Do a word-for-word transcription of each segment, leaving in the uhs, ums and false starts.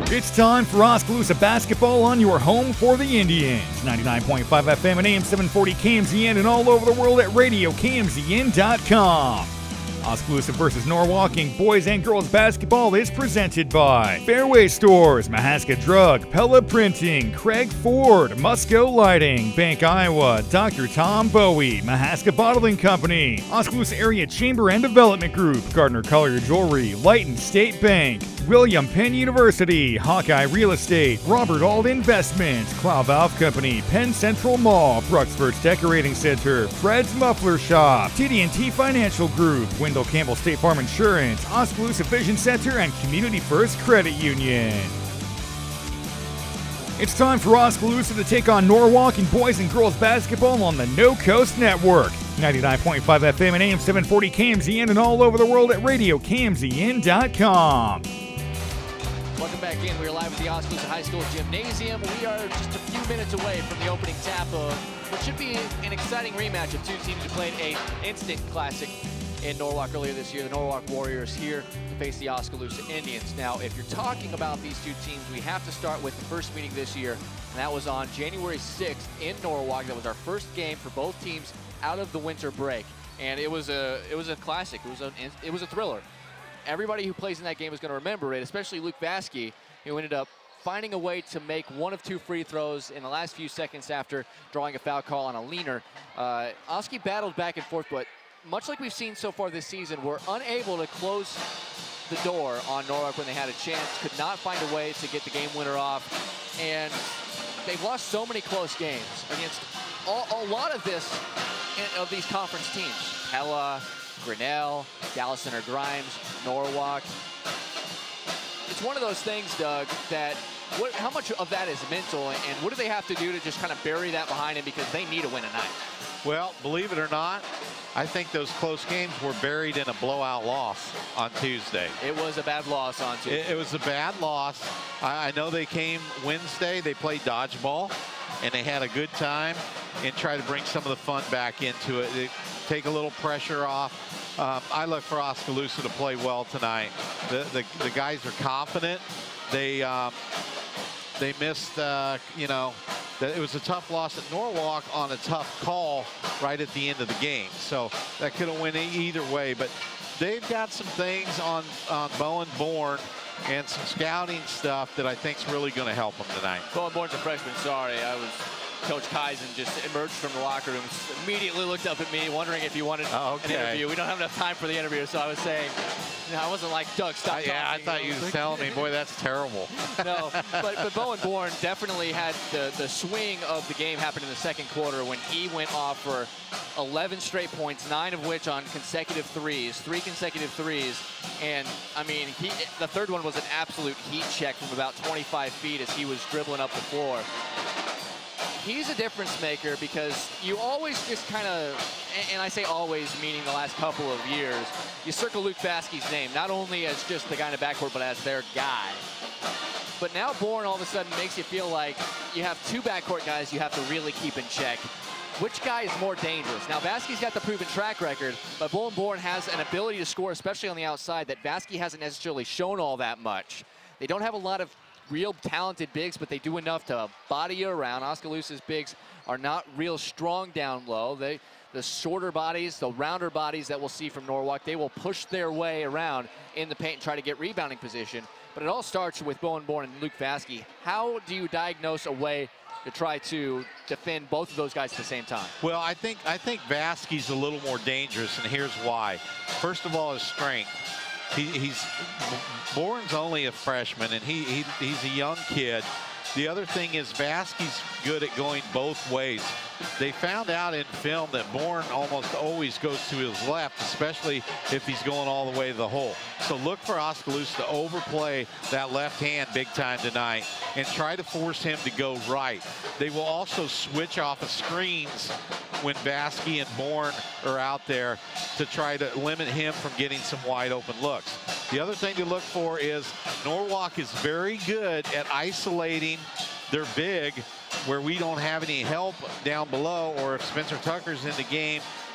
It's time for Oskaloosa basketball on your home for the Indians. ninety-nine point five F M and A M seven forty K M Z N and all over the world at radio K M Z N dot com. Oskaloosa versus Norwalk in boys and girls basketball is presented by Fairway Stores, Mahaska Drug, Pella Printing, Craig Ford, Musco Lighting, Bank Iowa, Doctor Tom Bowie, Mahaska Bottling Company, Oskaloosa Area Chamber and Development Group, Gardner Collier Jewelry, Lighton State Bank, William Penn University, Hawkeye Real Estate, Robert Ald Investments, Clow Valve Company, Penn Central Mall, Bruxford's Decorating Center, Fred's Muffler Shop, T D and T Financial Group, Wendell Campbell State Farm Insurance, Oskaloosa Vision Center, and Community First Credit Union. It's time for Oskaloosa to take on Norwalk in boys and girls basketball on the No Coast Network. ninety-nine point five F M and A M seven forty K M Z N and all over the world at radio K M Z N dot com. Welcome back in. We are live at the Oskaloosa High School Gymnasium. We are just a few minutes away from the opening tap of what should be an exciting rematch of two teams who played a instant classic in Norwalk earlier this year. The Norwalk Warriors here to face the Oskaloosa Indians. Now, if you're talking about these two teams, we have to start with the first meeting this year, and that was on January sixth in Norwalk. That was our first game for both teams out of the winter break, and it was a it was a classic. It was a it was a thriller. Everybody who plays in that game is going to remember it, especially Luke Vasky, who ended up finding a way to make one of two free throws in the last few seconds after drawing a foul call on a leaner. Uh, Oski battled back and forth, but much like we've seen so far this season, we're unable to close the door on Norwalk when they had a chance, could not find a way to get the game winner off, and they've lost so many close games against all, a lot of this, of these conference teams. Pella, Grinnell, Dallas Center Grimes, Norwalk. It's one of those things, Doug, that what, how much of that is mental, and what do they have to do to just kind of bury that behind them, because they need a win tonight? Well, believe it or not, I think those close games were buried in a blowout loss on Tuesday. It was a bad loss on Tuesday. It, it was a bad loss. I, I know they came Wednesday, they played dodgeball, and they had a good time and try to bring some of the fun back into it. They take a little pressure off. Um, I look for Oskaloosa to play well tonight. The, the, the guys are confident. They, um, they missed, uh, you know, it was a tough loss at Norwalk on a tough call right at the end of the game. So that could have went either way. But they've got some things on, on Bowen Bourne and some scouting stuff that I think is really going to help them tonight. Bowen Bourne's a freshman. Sorry, I was Coach Kaizen just emerged from the locker room, immediately looked up at me, wondering if he wanted oh, okay. an interview. We don't have enough time for the interview, so I was saying, you know, I wasn't like, Doug, stop uh, Yeah, talking. I thought you were telling me, boy, that's terrible. No, but, but Bowen Bourne definitely had the, the swing of the game happen in the second quarter when he went off for eleven straight points, nine of which on consecutive threes, three consecutive threes. And, I mean, he, the third one was an absolute heat check from about twenty-five feet as he was dribbling up the floor. He's a difference maker, because you always just kind of, and I say always meaning the last couple of years, you circle Luke Vasky's name, not only as just the guy in the backcourt, but as their guy. But now Bourne all of a sudden makes you feel like you have two backcourt guys you have to really keep in check. Which guy is more dangerous? Now, Vasky's got the proven track record, but Bowen Bourne has an ability to score, especially on the outside, that Vasky hasn't necessarily shown all that much. They don't have a lot of real talented bigs, but they do enough to body you around. Oskaloosa's bigs are not real strong down low. They, the shorter bodies, the rounder bodies that we'll see from Norwalk, they will push their way around in the paint and try to get rebounding position. But it all starts with Bowen Bourne and Luke Vasky. How do you diagnose a way to try to defend both of those guys at the same time? Well, I think I think Vasky's a little more dangerous, and here's why. First of all, his strength. He, he's Bourne's only a freshman, and he, he he's a young kid. The other thing is Vasky's good at going both ways. They found out in film that Bourne almost always goes to his left, especially if he's going all the way to the hole. So look for Oskaloosa to overplay that left hand big time tonight and try to force him to go right. They will also switch off of screens when Vasky and Bourne are out there to try to limit him from getting some wide open looks. The other thing to look for is Norwalk is very good at isolating their big where we don't have any help down below, or if Spencer Tucker's in the game,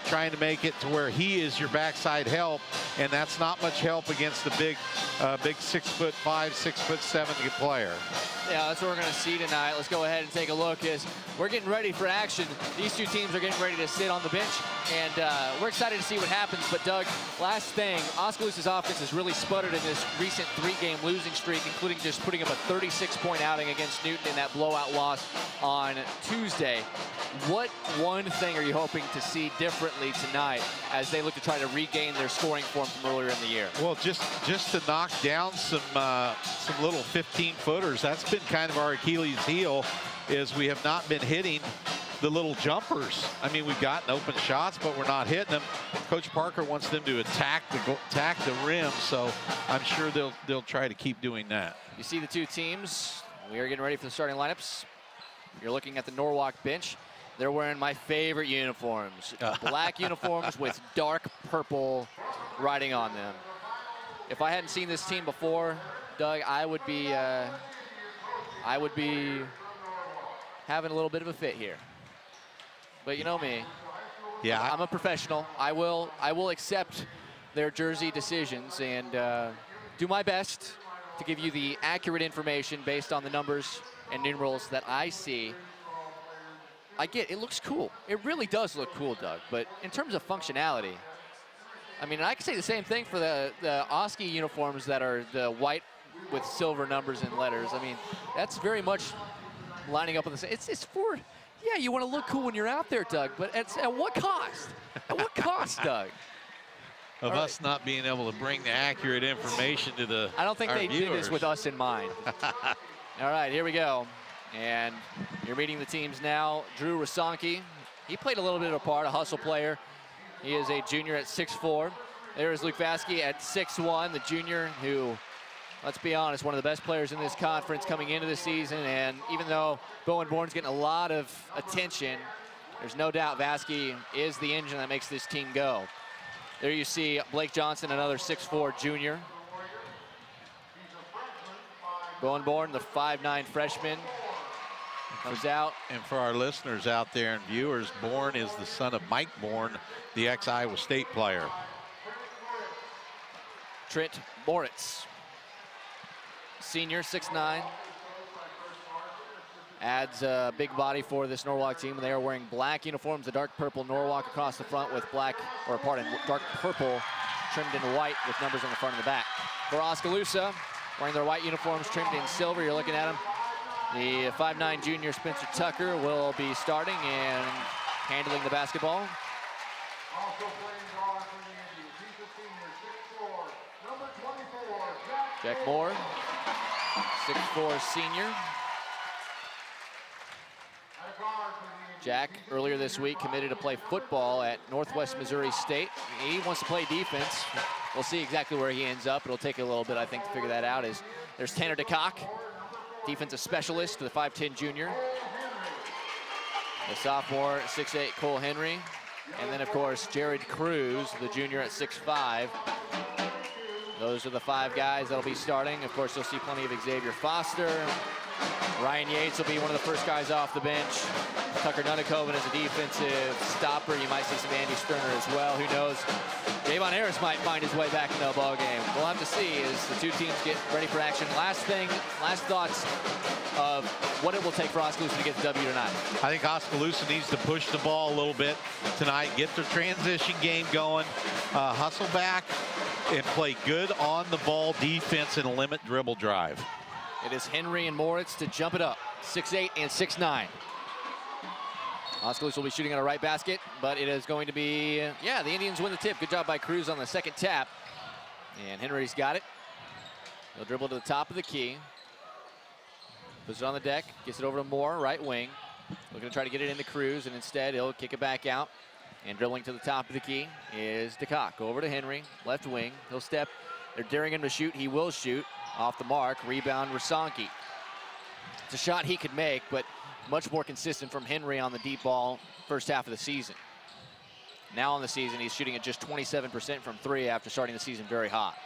trying to make it to where he is your backside help, and that's not much help against the big, uh, big six foot five, six foot seven player. Yeah, that's what we're going to see tonight. Let's go ahead and take a look as we're getting ready for action. These two teams are getting ready to sit on the bench, and uh, we're excited to see what happens. But, Doug, last thing, Oskaloosa's offense has really sputtered in this recent three-game losing streak, including just putting up a thirty-six point outing against Newton in that blowout loss on Tuesday. What one thing are you hoping to see differently tonight as they look to try to regain their scoring form from earlier in the year? Well, just just to knock down some uh, some little fifteen footers. That's been kind of our Achilles heel, is we have not been hitting the little jumpers. I mean, we've gotten open shots, but we're not hitting them. Coach Parker wants them to attack the attack the rim, so I'm sure they'll they'll try to keep doing that. You see the two teams. We are getting ready for the starting lineups. You're looking at the Norwalk bench. They're wearing my favorite uniforms. Black uniforms with dark purple writing on them. If I hadn't seen this team before, Doug, I would be uh, I would be having a little bit of a fit here. But you know me. Yeah, I'm a professional. I will I will accept their jersey decisions and uh, do my best to give you the accurate information based on the numbers and numerals that I see. I get it looks cool. It really does look cool, Doug. But in terms of functionality, I mean, I can say the same thing for the, the Oski uniforms that are the white with silver numbers and letters. I mean, that's very much lining up with the same. It's, it's for, yeah, you want to look cool when you're out there, Doug, but it's, at what cost? At what cost, Doug? Of All us right. not being able to bring the accurate information to the I don't think they viewers. did this with us in mind. All right, here we go. And you're meeting the teams now. Drew Rasanke, he played a little bit of a part, a hustle player. He is a junior at six four. There is Luke Vasky at six one, the junior who, let's be honest, one of the best players in this conference coming into the season. And even though Bowen Bourne's getting a lot of attention, there's no doubt Vasky is the engine that makes this team go. There you see Blake Johnson, another six four junior. Bowen Bourne, the five nine freshman, comes out. And for our listeners out there and viewers, Bourne is the son of Mike Bourne, the ex-Iowa State player. Trent Moritz, senior, six nine. Adds a big body for this Norwalk team. They are wearing black uniforms, the dark purple Norwalk across the front with black, or pardon, dark purple trimmed in white with numbers on the front and the back. For Oskaloosa, wearing their white uniforms trimmed in silver, you're looking at them. The five nine junior Spencer Tucker will be starting and handling the basketball. Also playing guard for the Indians, he's a senior, six four, number twenty-four, Jack, Jack Moore, six four senior. Jack, earlier this week, committed to play football at Northwest Missouri State. He wants to play defense. We'll see exactly where he ends up. It'll take a little bit, I think, to figure that out. Is there's Tanner DeCock, defensive specialist, the five ten junior. The sophomore, six eight Cole Henry. And then, of course, Jared Cruz, the junior at six five. Those are the five guys that'll be starting. Of course, you'll see plenty of Xavier Foster. Ryan Yates will be one of the first guys off the bench. Tucker Nunnikoven is a defensive stopper. You might see some Andy Sterner as well. Who knows? Javon Harris might find his way back in the ball game. We'll have to see as the two teams get ready for action. Last thing, last thoughts of what it will take for Oskaloosa to get the W tonight. I think Oskaloosa needs to push the ball a little bit tonight, get their transition game going, uh, hustle back, and play good on the ball defense and limit dribble drive. It is Henry and Moritz to jump it up, six eight and six nine. Oskaloosa will be shooting on a right basket, but it is going to be, yeah, the Indians win the tip. Good job by Cruz on the second tap. And Henry's got it. He'll dribble to the top of the key. Puts it on the deck, gets it over to Moore, right wing. Looking to try to get it into Cruz, and instead he'll kick it back out. And dribbling to the top of the key is DeCock. Over to Henry, left wing. He'll step. They're daring him to shoot. He will shoot. Off the mark, rebound Rasanke. It's a shot he could make, but much more consistent from Henry on the deep ball first half of the season. Now in the season, he's shooting at just twenty-seven percent from three after starting the season very hot.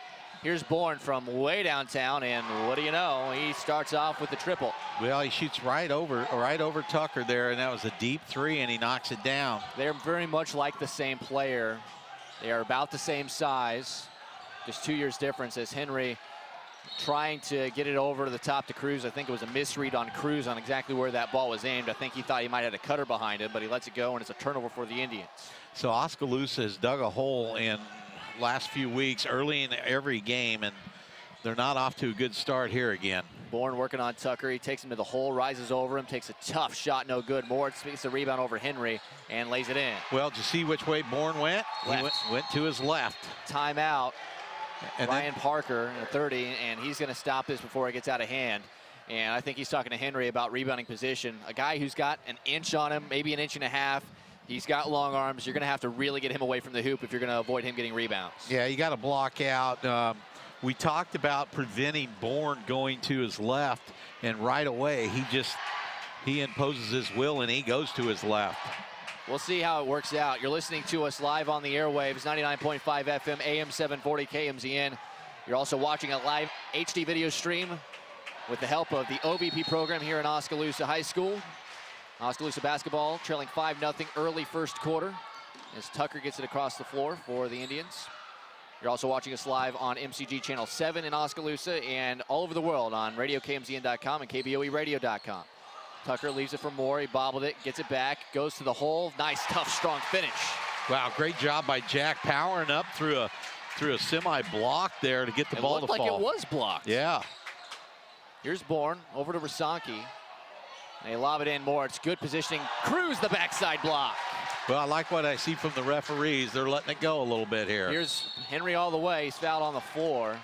Here's Bourne from way downtown, and what do you know? He starts off with the triple. Well, he shoots right over, right over Tucker there, and that was a deep three, and he knocks it down. They're very much like the same player. They are about the same size, just two years difference, as Henry trying to get it over to the top to Cruz. I think it was a misread on Cruz on exactly where that ball was aimed. I think he thought he might have had a cutter behind him, but he lets it go, and it's a turnover for the Indians. So Oskaloosa has dug a hole in last few weeks, early in every game, and they're not off to a good start here again. Bourne working on Tucker. He takes him to the hole, rises over him, takes a tough shot, no good. Moritz makes the rebound over Henry and lays it in. Well, did you see which way Bourne went? Left. He went, went to his left. Timeout. And Ryan then, Parker in the thirty, and he's going to stop this before it gets out of hand. And I think he's talking to Henry about rebounding position. A guy who's got an inch on him, maybe an inch and a half. He's got long arms. You're going to have to really get him away from the hoop if you're going to avoid him getting rebounds. Yeah, you got to block out. Um, we talked about preventing Bourne going to his left, and right away he just he imposes his will and he goes to his left. We'll see how it works out. You're listening to us live on the airwaves, ninety-nine point five F M, A M seven forty K M Z N. You're also watching a live H D video stream with the help of the O V P program here in Oskaloosa High School. Oskaloosa basketball trailing five nothing early first quarter as Tucker gets it across the floor for the Indians. You're also watching us live on M C G Channel seven in Oskaloosa and all over the world on radio K M Z N dot com and K B O E radio dot com. Tucker leaves it for Moore. He bobbled it, gets it back, goes to the hole. Nice, tough, strong finish. Wow, great job by Jack powering up through a through a semi block there to get the it ball to looked like fall. It was blocked. Yeah. Here's Bourne over to Rasanki. They lob it in more. It's good positioning. Cruz the backside block. Well, I like what I see from the referees. They're letting it go a little bit here. Here's Henry all the way. He's fouled on the floor.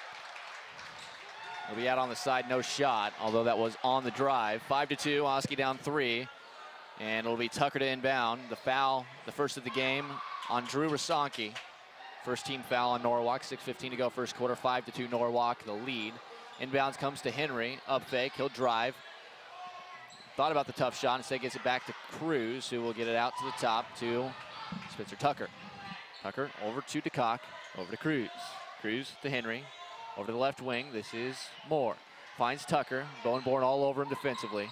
He'll be out on the side, no shot, although that was on the drive. Five to two, Oski down three. And it'll be Tucker to inbound. The foul, the first of the game on Drew Rasanki. First team foul on Norwalk, six fifteen to go first quarter, five to two Norwalk, the lead. Inbounds comes to Henry, up fake, he'll drive. Thought about the tough shot, instead gets it back to Cruz, who will get it out to the top to Spencer Tucker. Tucker over to DeCock, over to Cruz. Cruz to Henry, over to the left wing, this is Moore. Finds Tucker, Bowen Bourne all over him defensively.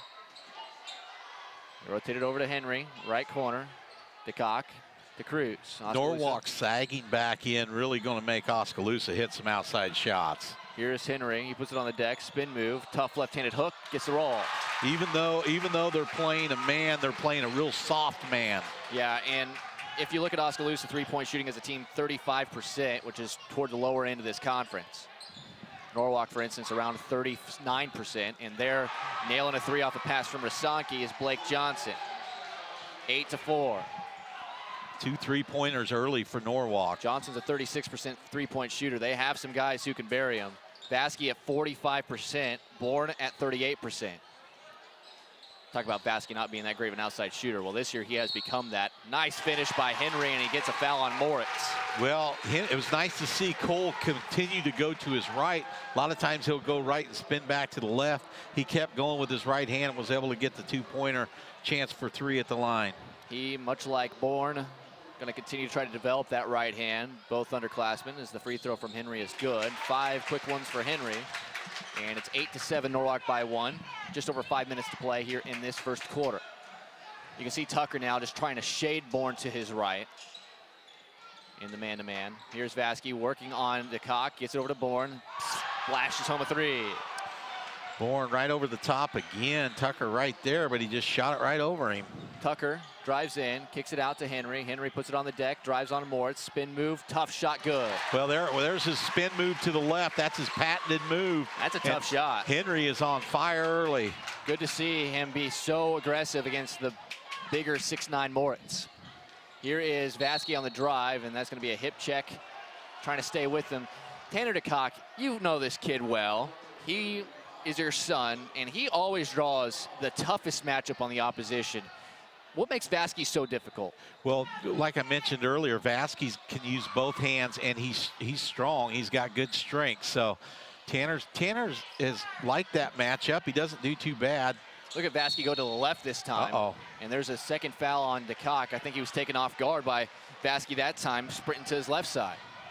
Rotated over to Henry, right corner, DeCock to Cruz. Oskaloosa. Norwalk sagging back in, really going to make Oskaloosa hit some outside shots. Here's Henry, he puts it on the deck, spin move, tough left-handed hook, gets the roll. Even though, even though they're playing a man, they're playing a real soft man. Yeah, and if you look at Oskaloosa three-point shooting as a team, thirty-five percent, which is toward the lower end of this conference. Norwalk, for instance, around thirty-nine percent, and they're nailing a three off a pass from Rasanki is Blake Johnson. Eight to four. Two three-pointers early for Norwalk. Johnson's a thirty-six percent three-point shooter. They have some guys who can bury him. Baskey at forty-five percent, Bourne at thirty-eight percent. Talk about Baskey not being that great of an outside shooter. Well, this year he has become that. Nice finish by Henry, and he gets a foul on Moritz. Well, it was nice to see Cole continue to go to his right. A lot of times he'll go right and spin back to the left. He kept going with his right hand and was able to get the two-pointer, chance for three at the line. He, much like Bourne, going to continue to try to develop that right hand. Both underclassmen, as the free throw from Henry is good. Five quick ones for Henry. And it's eight to seven, Norwalk by one. Just over five minutes to play here in this first quarter. You can see Tucker now just trying to shade Bourne to his right in the man-to-man. Here's Vasky working on DeCock, gets it over to Bourne, flashes home a three. Bourne right over the top again. Tucker right there, but he just shot it right over him. Tucker drives in, kicks it out to Henry. Henry puts it on the deck, drives on Moritz, spin move, tough shot, good. Well, there, well, there's his spin move to the left. That's his patented move. That's a tough and shot. Henry is on fire early. Good to see him be so aggressive against the bigger six nine Moritz. Here is Vasky on the drive, and that's going to be a hip check, trying to stay with him. Tanner DeCock, you know this kid well. He is your son, and he always draws the toughest matchup on the opposition. What makes Vasky so difficult? Well, like I mentioned earlier, Vasky can use both hands, and he's he's strong. He's got good strength. So Tanner's Tanner's is like that matchup. He doesn't do too bad. Look at Vasky go to the left this time. Uh-oh. And there's a second foul on DeCock. I think he was taken off guard by Vasky that time, sprinting to his left side.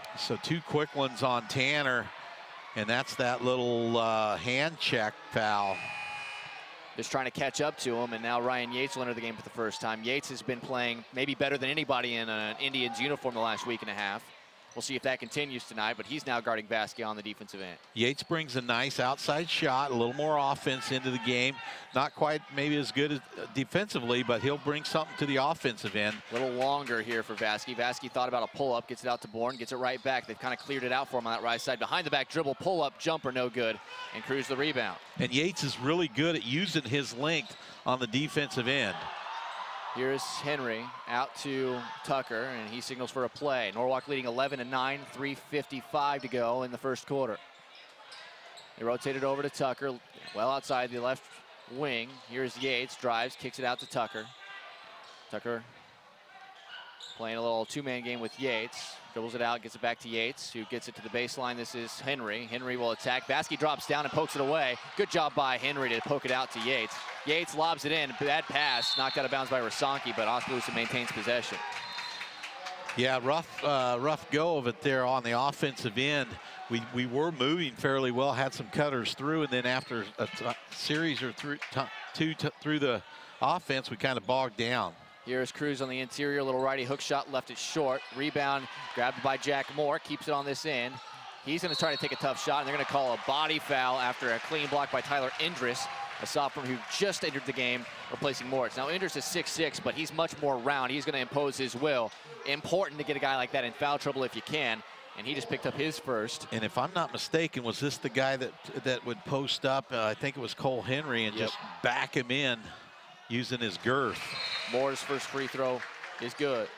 So two quick ones on Tanner, and that's that little uh, hand check foul. Just trying to catch up to him, and now Ryan Yates will enter the game for the first time. Yates has been playing maybe better than anybody in an Indians uniform the last week and a half. We'll see if that continues tonight, but he's now guarding Vasquez on the defensive end. Yates brings a nice outside shot, a little more offense into the game. Not quite maybe as good as defensively, but he'll bring something to the offensive end. A little longer here for Vasquez. Vasquez thought about a pull-up, gets it out to Bourne, gets it right back. They've kind of cleared it out for him on that right side. Behind the back dribble, pull-up, jumper, no good, and Cruz the rebound. And Yates is really good at using his length on the defensive end. Here's Henry out to Tucker, and he signals for a play. Norwalk leading eleven to nine, three fifty-five to go in the first quarter. They rotated over to Tucker, well outside the left wing. Here's Yates, drives, kicks it out to Tucker. Tucker playing a little two-man game with Yates. Dribbles it out, gets it back to Yates, who gets it to the baseline. This is Henry. Henry will attack. Vasquez drops down and pokes it away. Good job by Henry to poke it out to Yates. Yates lobs it in. Bad pass, knocked out of bounds by Rasanki, but Oskaloosa maintains possession. Yeah, rough, uh, rough go of it there on the offensive end. We we were moving fairly well, had some cutters through, and then after a t series or through two t through the offense, we kind of bogged down. Here's Cruz on the interior, little righty hook shot, left it short. Rebound grabbed by Jack Moore, keeps it on this end. He's going to try to take a tough shot, and they're going to call a body foul after a clean block by Tyler Indris, a sophomore who just entered the game, replacing Moritz. Now, Indris is six six, but he's much more round. He's going to impose his will. Important to get a guy like that in foul trouble if you can, and he just picked up his first. And if I'm not mistaken, was this the guy that that would post up? Uh, I think it was Cole Henry, and yep, just back him in using his girth. Moore's first free throw is good.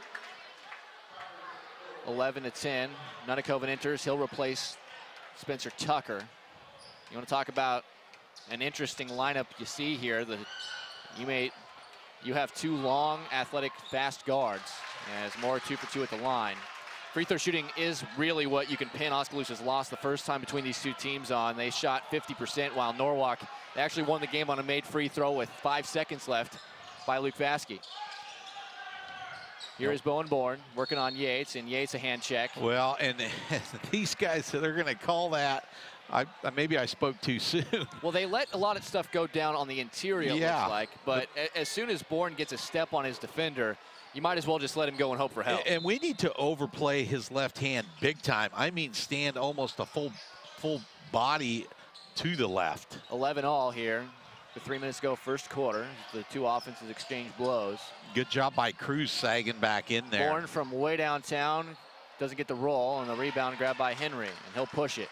eleven to ten. Nunikoven enters. He'll replace Spencer Tucker. You want to talk about an interesting lineup you see here? The you may you have two long, athletic, fast guards. As Moore two for two at the line. Free throw shooting is really what you can pin Oskaloosa's loss the first time between these two teams on. They shot fifty percent, while Norwalk, they actually won the game on a made free throw with five seconds left by Luke Vasquez. Here yep. is Bowen Bourne working on Yates, and Yates a hand check. Well, and these guys, they're going to call that. I, maybe I spoke too soon. Well, they let a lot of stuff go down on the interior, it yeah. looks like. But as soon as Bourne gets a step on his defender, you might as well just let him go and hope for help. And we need to overplay his left hand big time. I mean, stand almost a full, full body to the left. eleven all here. With three minutes to go, first quarter. The two offenses exchange blows. Good job by Cruz sagging back in there. Bourne from way downtown doesn't get the roll, and the rebound grabbed by Henry, and he'll push it.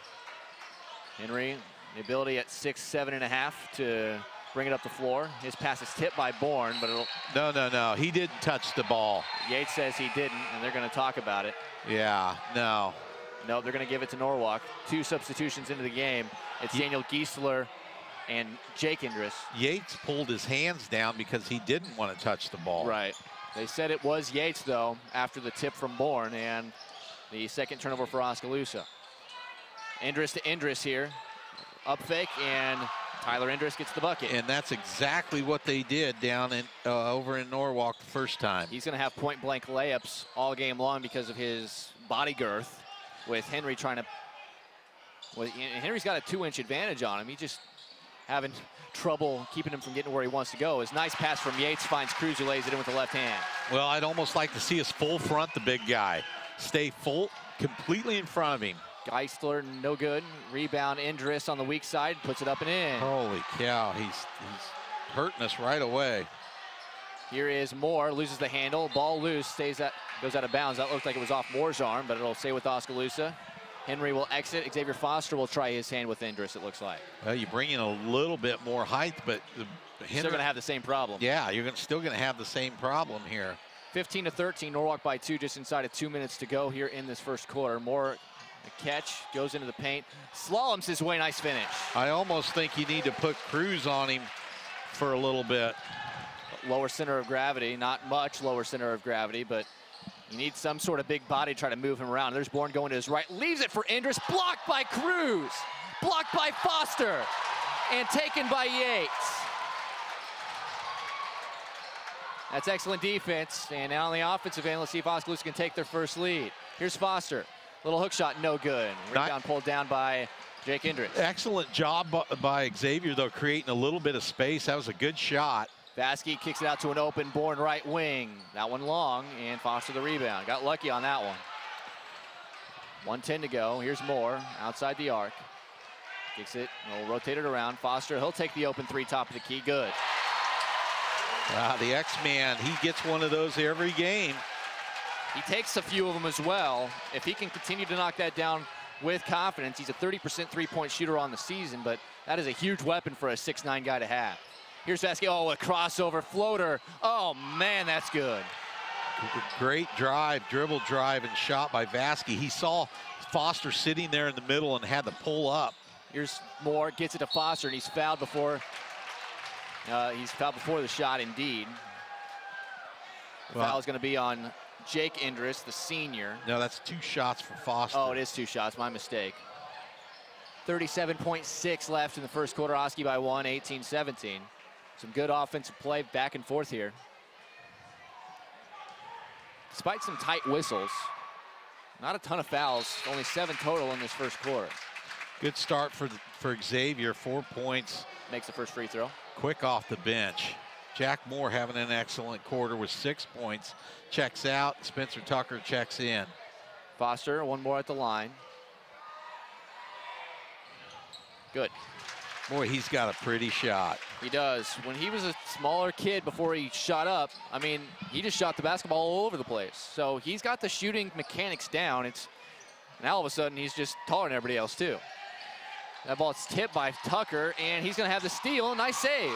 Henry, the ability at six, seven and a half to bring it up the floor. His pass is tipped by Bourne, but it'll... No, no, no, he didn't touch the ball. Yates says he didn't, and they're gonna talk about it. Yeah, no. No, they're gonna give it to Norwalk. Two substitutions into the game. It's Ye Daniel Giesler and Jake Indris. Yates pulled his hands down because he didn't want to touch the ball. Right. They said it was Yates, though, after the tip from Bourne, and the second turnover for Oskaloosa. Indris to Indris here. Up fake, and Tyler Indris gets the bucket. And that's exactly what they did down in uh, over in Norwalk the first time. He's going to have point-blank layups all game long because of his body girth, with Henry trying to... Well, Henry's got a two-inch advantage on him. He just having trouble keeping him from getting where he wants to go. His nice pass from Yates finds Cruz, who lays it in with the left hand. Well, I'd almost like to see us full front the big guy. Stay full, completely in front of him. Geisler, no good. Rebound, Indris on the weak side, puts it up and in. Holy cow, he's, he's hurting us right away. Here is Moore, loses the handle, ball loose, stays at, goes out of bounds. That looked like it was off Moore's arm, but it'll stay with Oskaloosa. Henry will exit. Xavier Foster will try his hand with Indris, it looks like. Well, you bring in a little bit more height, but the Henry, still going to have the same problem. Yeah, you're gonna, still going to have the same problem here. fifteen to thirteen, Norwalk by two, just inside of two minutes to go here in this first quarter. Moore, the catch, goes into the paint, slaloms his way, nice finish. I almost think you need to put Cruz on him for a little bit. Lower center of gravity, not much lower center of gravity, but you need some sort of big body to try to move him around. There's Bourne going to his right, leaves it for Indris, blocked by Cruz, blocked by Foster, and taken by Yates. That's excellent defense, and now on the offensive end, let's see if Oskaloosa can take their first lead. Here's Foster, Little hook shot, no good. Rebound pulled down by Jake Indris. Excellent job by Xavier, though, creating a little bit of space. That was a good shot. Vasky kicks it out to an open Bourne right wing. That one long, and Foster the rebound. Got lucky on that one. one ten to go. Here's Moore outside the arc. Kicks it, we'll rotate it around. Foster, he'll take the open three, top of the key, good. Wow, the X-Man, he gets one of those every game. He takes a few of them as well. If he can continue to knock that down with confidence, he's a thirty percent three-point shooter on the season, but that is a huge weapon for a six nine guy to have. Here's Vasky, oh, a crossover floater. Oh, man, that's good. Great drive, dribble drive, and shot by Vasky. He saw Foster sitting there in the middle and had to pull up. Here's Moore, gets it to Foster, and he's fouled before. Uh, he's fouled before the shot, indeed. The Well, foul is going to be on Jake Indris, the senior. No, that's two shots for Foster. Oh, it is two shots, my mistake. thirty-seven point six left in the first quarter. Oski by one, eighteen seventeen. Some good offensive play back and forth here. Despite some tight whistles, not a ton of fouls, only seven total in this first quarter. Good start for, for Xavier, four points. Makes the first free throw. Quick off the bench. Jack Moore having an excellent quarter with six points. Checks out, Spencer Tucker checks in. Foster, one more at the line. Good. Boy, he's got a pretty shot. He does. When he was a smaller kid before he shot up, I mean, he just shot the basketball all over the place. So he's got the shooting mechanics down. It's now all of a sudden he's just taller than everybody else too. That ball's tipped by Tucker, and he's going to have the steal. Nice save.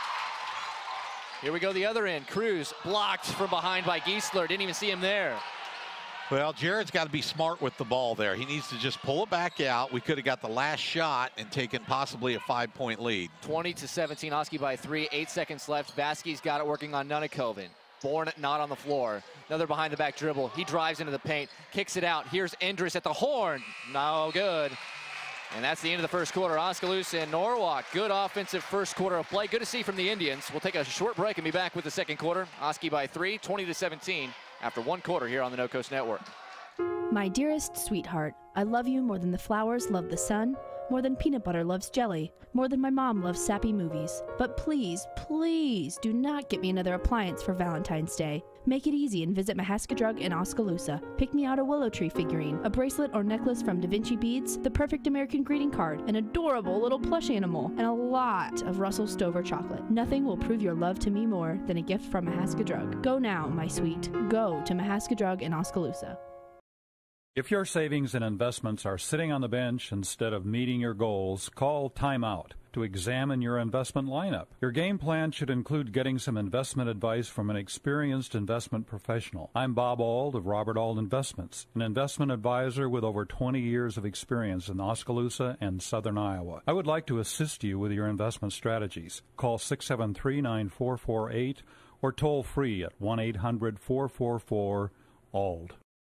Here we go the other end. Cruz blocked from behind by Giesler. Didn't even see him there. Well, Jared's got to be smart with the ball there. He needs to just pull it back out. We could have got the last shot and taken possibly a five-point lead. twenty to seventeen, Oski by three, eight seconds left. Vasky's got it working on Nunakoven. Bourne not on the floor. Another behind the back dribble. He drives into the paint, kicks it out. Here's Indris at the horn. No good. And that's the end of the first quarter. Oskaloosa and Norwalk. Good offensive first quarter of play. Good to see from the Indians. We'll take a short break and be back with the second quarter. Oski by three, twenty to seventeen after one quarter here on the No Coast Network. My dearest sweetheart, I love you more than the flowers love the sun, more than peanut butter loves jelly, more than my mom loves sappy movies. But please, please do not get me another appliance for Valentine's Day. Make it easy and visit Mahaska Drug in Oskaloosa. Pick me out a willow tree figurine, a bracelet or necklace from Da Vinci Beads, the perfect American greeting card, an adorable little plush animal, and a lot of Russell Stover chocolate. Nothing will prove your love to me more than a gift from Mahaska Drug. Go now, my sweet. Go to Mahaska Drug in Oskaloosa. If your savings and investments are sitting on the bench instead of meeting your goals, call Time Out to examine your investment lineup. Your game plan should include getting some investment advice from an experienced investment professional. I'm Bob Auld of Robert Auld Investments, an investment advisor with over twenty years of experience in Oskaloosa and southern Iowa. I would like to assist you with your investment strategies. Call six seven three, nine four four eight or toll free at one eight hundred, four four four, A U L D.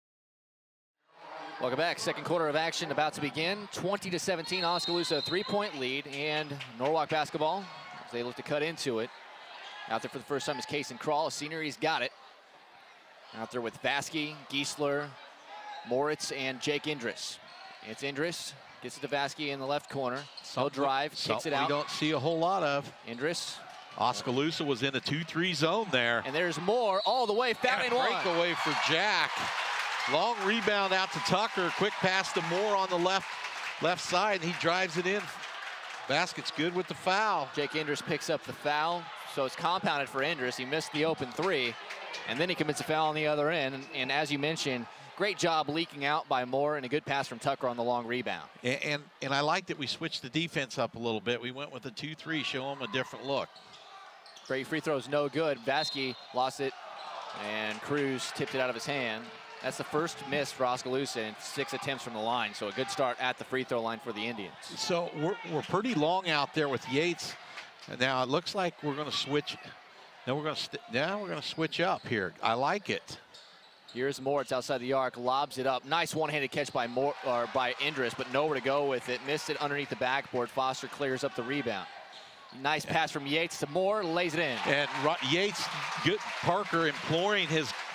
Welcome back. Second quarter of action about to begin. twenty to seventeen, Oskaloosa a three-point lead, and Norwalk basketball as they look to cut into it. Out there for the first time is Kason Kral, a senior. He's got it. Out there with Vasky, Giesler, Moritz, and Jake Indris. It's Indris. Gets it to Vasky in the left corner. He'll drive, kicks it out. We don't see a whole lot of. Indris. Oskaloosa was in a two three zone there. And there's Moore all the way, foul and one. Breakaway for Jack. Long rebound out to Tucker. Quick pass to Moore on the left left side, and he drives it in. Basket's good with the foul. Jake Indris picks up the foul, so it's compounded for Indris. He missed the open three, and then he commits a foul on the other end. And, and as you mentioned, great job leaking out by Moore, and a good pass from Tucker on the long rebound. And, and, and I like that we switched the defense up a little bit. We went with a two three, show him a different look. Great free throws, no good. Vasky lost it, and Cruz tipped it out of his hand. That's the first miss for Oskaloosa in six attempts from the line, so a good start at the free throw line for the Indians. So we're, we're pretty long out there with Yates. And now it looks like we're going to switch. Now we're going to now we're going to switch up here. I like it. Here's Moritz outside the arc, lobs it up. Nice one-handed catch by Mor or by Indris, but nowhere to go with it. Missed it underneath the backboard. Foster clears up the rebound. Nice pass from Yates to Moore, lays it in. And Yates, good, Parker imploring his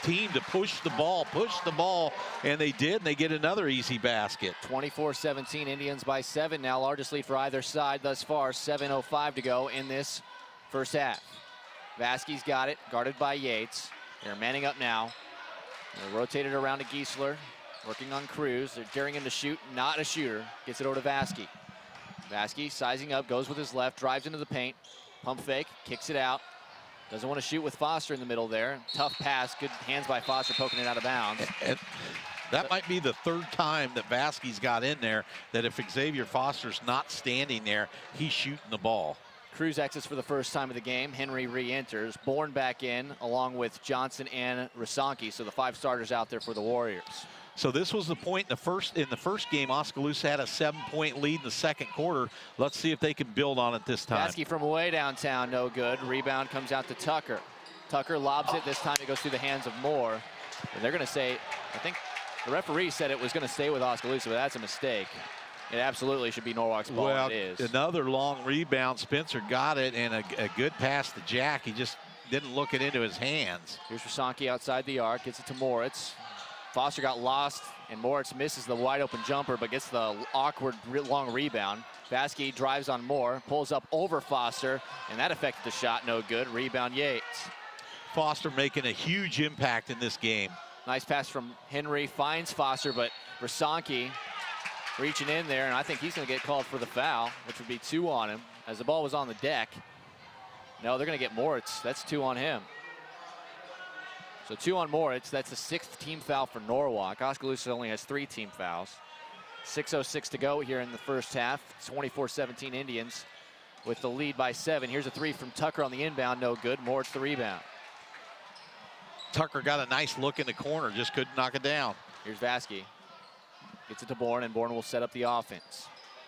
team to push the ball, push the ball, and they did, and they get another easy basket. twenty-four seventeen, Indians by seven now, largest lead for either side thus far. seven oh five to go in this first half. Vasky's got it, guarded by Yates. They're manning up now. They're rotated around to Giesler, working on Cruz. They're daring him to shoot, not a shooter. Gets it over to Vasky. Vasky sizing up, goes with his left, drives into the paint. Pump fake, kicks it out. Doesn't want to shoot with Foster in the middle there. Tough pass, good hands by Foster poking it out of bounds. And that might be the third time that Vasky's got in there, that if Xavier Foster's not standing there, he's shooting the ball. Cruz exits for the first time of the game. Henry re-enters. Bourne back in, along with Johnson and Rasanke. So the five starters out there for the Warriors. So this was the point in the first in the first game. Oskaloosa had a seven-point lead in the second quarter. Let's see if they can build on it this time. Vasky from way downtown, no good. Rebound comes out to Tucker. Tucker lobs it. This time it goes through the hands of Moore. And they're going to say, I think the referee said it was going to stay with Oskaloosa, but that's a mistake. It absolutely should be Norwalk's ball. Well, it is. Another long rebound. Spencer got it, and a, a good pass to Jack. He just didn't look it into his hands. Here's Rasanke outside the arc, gets it to Moritz. Foster got lost, and Moritz misses the wide open jumper, but gets the awkward long rebound. Vasky drives on Moore, pulls up over Foster, and that affected the shot, no good. Rebound Yates. Foster making a huge impact in this game. Nice pass from Henry, finds Foster, but Rasanke reaching in there, and I think he's going to get called for the foul, which would be two on him, as the ball was on the deck. No, they're going to get Moritz. That's two on him. So two on Moritz. That's the sixth team foul for Norwalk. Oskaloosa only has three team fouls. six oh six to go here in the first half. twenty-four seventeen Indians with the lead by seven. Here's a three from Tucker on the inbound, no good. Moritz the rebound. Tucker got a nice look in the corner, just couldn't knock it down. Here's Vasky. Gets it to Bourne, and Bourne will set up the offense.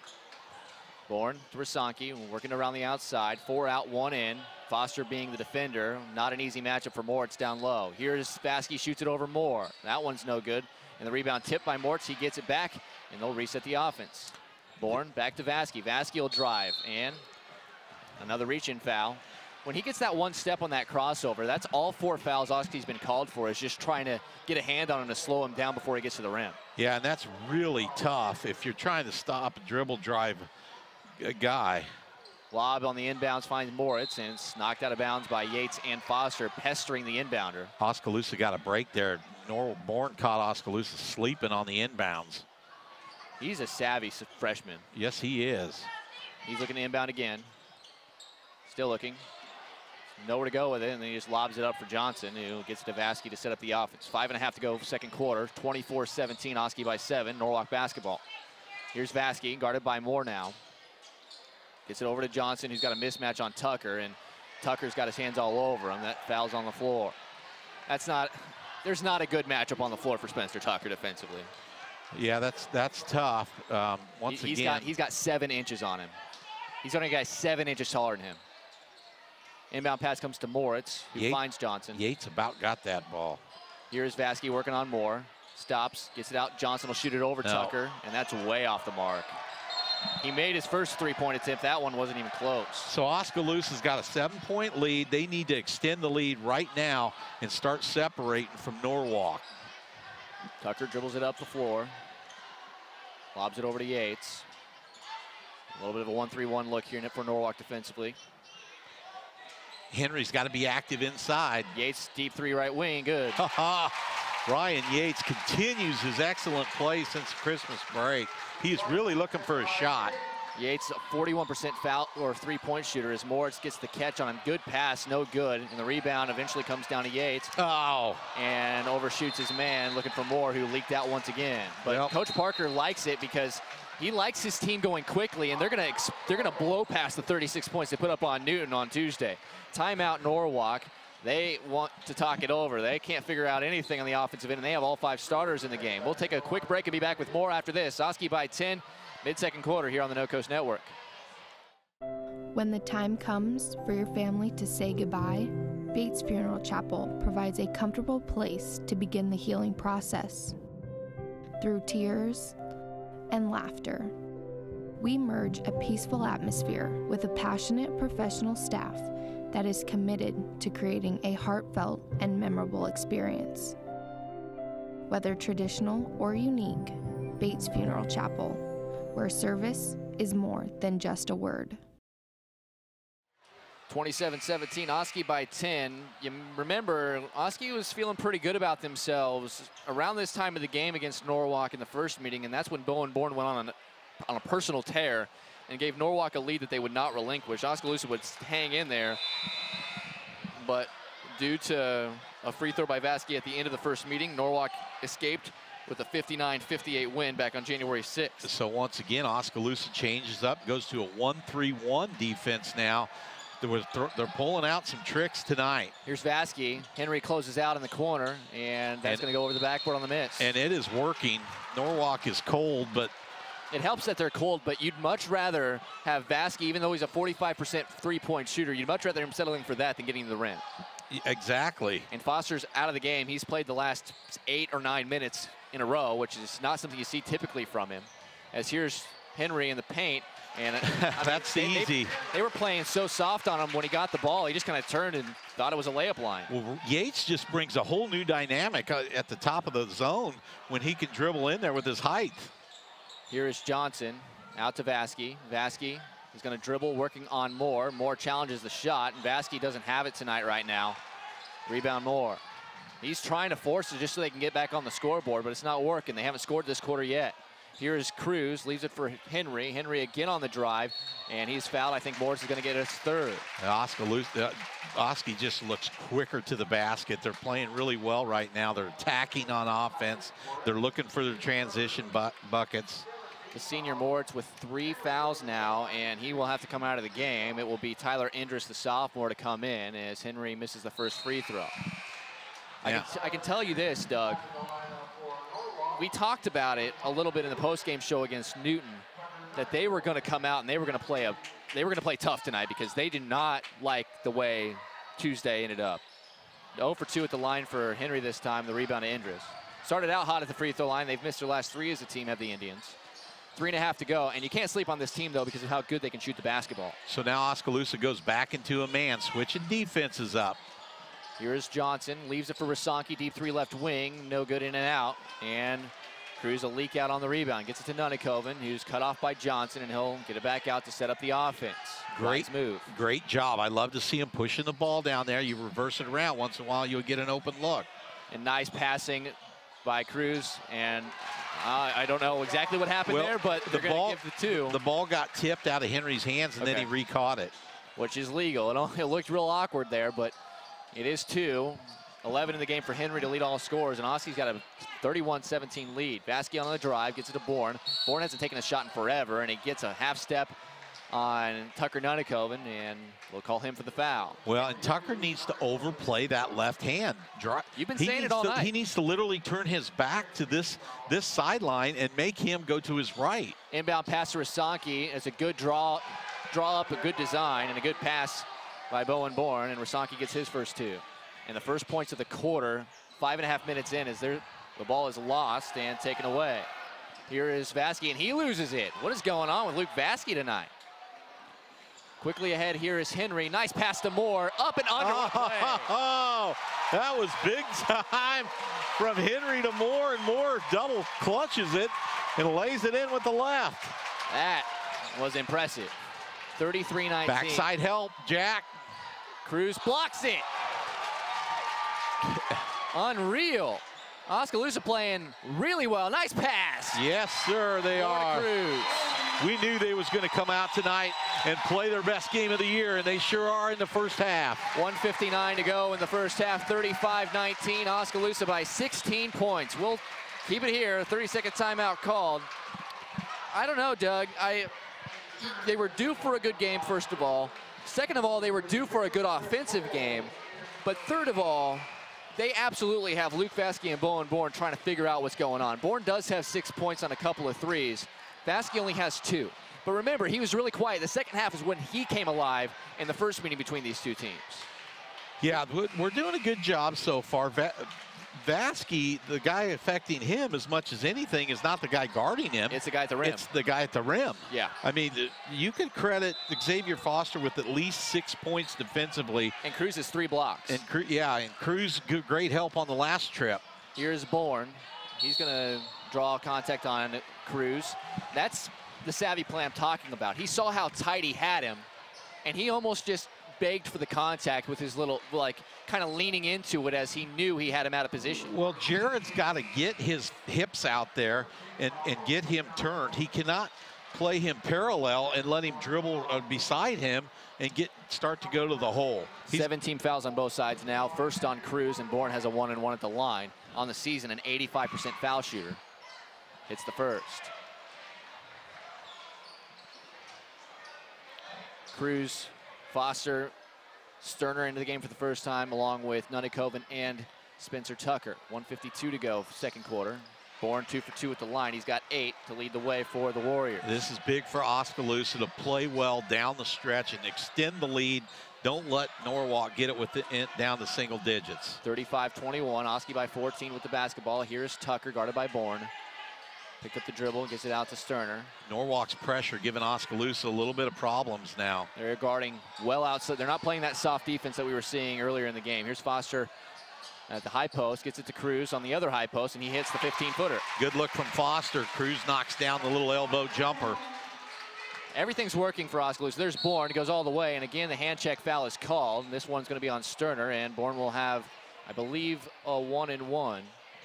Bourne to Rasanke, working around the outside. Four out, one in. Foster being the defender. Not an easy matchup for Moritz down low. Here's Vasky, shoots it over Moore. That one's no good. And the rebound tipped by Moritz. He gets it back, and they'll reset the offense. Bourne back to Vasky. Vasky will drive, and another reach-in foul. When he gets that one step on that crossover, that's all four fouls Oski's been called for, is just trying to get a hand on him to slow him down before he gets to the rim. Yeah, and that's really tough if you're trying to stop a dribble drive a guy. Lob on the inbounds finds Moritz, and it's knocked out of bounds by Yates and Foster, pestering the inbounder. Oskaloosa got a break there. Norwalk Bourne caught Oskaloosa sleeping on the inbounds. He's a savvy freshman. Yes, he is. He's looking to inbound again. Still looking. Nowhere to go with it, and then he just lobs it up for Johnson, who gets to Vasky to set up the offense. Five and a half to go second quarter. twenty-four seventeen, Oski by seven. Norwalk basketball. Here's Vasky, guarded by Moore now. Gets it over to Johnson, who's got a mismatch on Tucker, and Tucker's got his hands all over him. That foul's on the floor. That's not, there's not a good matchup on the floor for Spencer Tucker defensively. Yeah, that's that's tough. Um, once he, he's again, got, he's got seven inches on him. He's only a guy seven inches taller than him. Inbound pass comes to Moritz, who Yates, finds Johnson. Yates about got that ball. Here's Vasky working on Moore. Stops, gets it out. Johnson will shoot it over no. Tucker, and that's way off the mark. He made his first three-point attempt. That one wasn't even close. So Oskaloosa's got a seven-point lead. They need to extend the lead right now and start separating from Norwalk. Tucker dribbles it up the floor. Lobs it over to Yates. A little bit of a one three one look here for Norwalk defensively. Henry's got to be active inside. Yates, deep three right wing, good. Ryan Yates continues his excellent play since Christmas break. He's really looking for a shot. Yates, a forty-one percent foul or three-point shooter as Moritz gets the catch on him. Good pass, no good. And the rebound eventually comes down to Yates. Oh. And overshoots his man, looking for Moore, who leaked out once again. But yep. Coach Parker likes it because he likes his team going quickly, and they're gonna they're gonna blow past the thirty-six points they put up on Newton on Tuesday. Timeout Norwalk. They want to talk it over. They can't figure out anything on the offensive end, and they have all five starters in the game. We'll take a quick break and be back with more after this. Oski by ten, mid-second quarter here on the No Coast Network. When the time comes for your family to say goodbye, Bates Funeral Chapel provides a comfortable place to begin the healing process. Through tears and laughter, we merge a peaceful atmosphere with a passionate professional staff that is committed to creating a heartfelt and memorable experience. Whether traditional or unique, Bates Funeral Chapel, where service is more than just a word. twenty-seven seventeen, Oski by ten. You remember, Oski was feeling pretty good about themselves around this time of the game against Norwalk in the first meeting, and that's when Bowen Bourne went on, an, on a personal tear and gave Norwalk a lead that they would not relinquish. Oskaloosa would hang in there, but due to a free throw by Vasky at the end of the first meeting, Norwalk escaped with a fifty-nine fifty-eight win back on January sixth. So once again, Oskaloosa changes up, goes to a one three one defense now. There was th they're pulling out some tricks tonight. Here's Vasky. Henry closes out in the corner, and that's going to go over the backboard on the miss. And it is working. Norwalk is cold, but it helps that they're cold, but you'd much rather have Vasky, even though he's a forty-five percent three-point shooter, you'd much rather him settling for that than getting to the rim. Exactly. And Foster's out of the game. He's played the last eight or nine minutes in a row, which is not something you see typically from him. As here's Henry in the paint. And that's mean, they, easy. They, they were playing so soft on him when he got the ball. He just kind of turned and thought it was a layup line. Well, Yates just brings a whole new dynamic at the top of the zone when he can dribble in there with his height. Here is Johnson out to Vasky. Vasky is going to dribble, working on Moore. Moore challenges the shot, and Vasky doesn't have it tonight right now. Rebound Moore. He's trying to force it just so they can get back on the scoreboard, but it's not working. They haven't scored this quarter yet. Here is Cruz, leaves it for Henry. Henry again on the drive, and he's fouled. I think Morris is going to get his third. Oskaloosa, uh, Oski just looks quicker to the basket. They're playing really well right now. They're attacking on offense. They're looking for their transition bu buckets. The senior Moritz with three fouls now, and he will have to come out of the game. It will be Tyler Indris, the sophomore, to come in as Henry misses the first free throw. I, Yeah. can, I can tell you this, Doug. We talked about it a little bit in the post-game show against Newton, that they were going to come out and they were going to play a they were going to play tough tonight because they did not like the way Tuesday ended up. oh for two at the line for Henry this time. The rebound to Indris. Started out hot at the free throw line. They've missed their last three as a team, have the Indians. Three and a half to go, and you can't sleep on this team though because of how good they can shoot the basketball. So now Oskaloosa goes back into a man, switching defenses up. Here's Johnson, leaves it for Rasanki, deep three left wing, no good in and out. And Cruz a leak out on the rebound, gets it to Nunnikoven, who's cut off by Johnson, and he'll get it back out to set up the offense. Great nice move. Great job. I love to see him pushing the ball down there. You reverse it around, once in a while you'll get an open look. And nice passing by Cruz, and uh, I don't know exactly what happened well, there, but the they're going ball, to give the two. The ball got tipped out of Henry's hands, and okay. then he re-caught it. Which is legal. It, it looked real awkward there, but it is two. eleven in the game for Henry to lead all scorers, and Oski's got a thirty-one seventeen lead. Vasky on the drive, gets it to Bourne. Bourne hasn't taken a shot in forever, and he gets a half step on Tucker Nunnikoven, and we'll call him for the foul. Well, and Tucker needs to overplay that left hand. Dry, You've been saying it all to, night. He needs to literally turn his back to this, this sideline and make him go to his right. Inbound pass to Rasanki. It's a good draw, draw up, a good design, and a good pass by Bowen Bourne, and Rasanki gets his first two. And the first points of the quarter, five and a half minutes in, as the ball is lost and taken away. Here is Vasky, and he loses it. What is going on with Luke Vasky tonight? Quickly ahead, here is Henry. Nice pass to Moore, up and under. Oh, oh, that was big time from Henry to Moore, and Moore double clutches it and lays it in with the left. That was impressive. thirty-three nineteen. Backside help, Jack. Cruz blocks it. Unreal. Oskaloosa playing really well. Nice pass. Yes, sir, they are. Cruz. We knew they was going to come out tonight and play their best game of the year, and they sure are in the first half. one fifty-nine to go in the first half, thirty-five nineteen. Oskaloosa by sixteen points. We'll keep it here. thirty second timeout called. I don't know, Doug. I, they were due for a good game, first of all. Second of all, they were due for a good offensive game. But third of all, they absolutely have Luke Vasky and Bowen Bourne trying to figure out what's going on. Bourne does have six points on a couple of threes. Vasky only has two. But remember, he was really quiet. The second half is when he came alive in the first meeting between these two teams. Yeah, we're doing a good job so far. Vasky, the guy affecting him as much as anything is not the guy guarding him. It's the guy at the rim. It's the guy at the rim. Yeah. I mean, you can credit Xavier Foster with at least six points defensively. And Cruz has three blocks. And yeah, and Cruz, good, great help on the last trip. Here's Bourne. He's going to draw contact on Cruz. That's the savvy play I'm talking about. He saw how tight he had him, and he almost just begged for the contact with his little, like, kind of leaning into it as he knew he had him out of position. Well, Jared's got to get his hips out there and, and get him turned. He cannot play him parallel and let him dribble beside him and get start to go to the hole. He's seventeen fouls on both sides now. First on Cruz, and Bourne has a one and one at the line. On the season, an eighty-five percent foul shooter. Hits the first. Cruz, Foster, Sterner into the game for the first time, along with Nunnikoven and Spencer Tucker. one fifty-two to go, second quarter. Bourne two for two at the line. He's got eight to lead the way for the Warriors. This is big for Oskaloosa to play well down the stretch and extend the lead. Don't let Norwalk get it with the, in, down to single digits. thirty-five twenty-one, Oski by fourteen with the basketball. Here's Tucker, guarded by Bourne. Picked up the dribble, gets it out to Sterner. Norwalk's pressure giving Oskaloosa a little bit of problems now. They're guarding well outside. They're not playing that soft defense that we were seeing earlier in the game. Here's Foster at the high post, gets it to Cruz on the other high post, and he hits the fifteen footer. Good look from Foster. Cruz knocks down the little elbow jumper. Everything's working for Oskaloosa. There's Bourne, goes all the way, and again, the hand check foul is called. This one's going to be on Sterner, and Bourne will have, I believe, a one and one.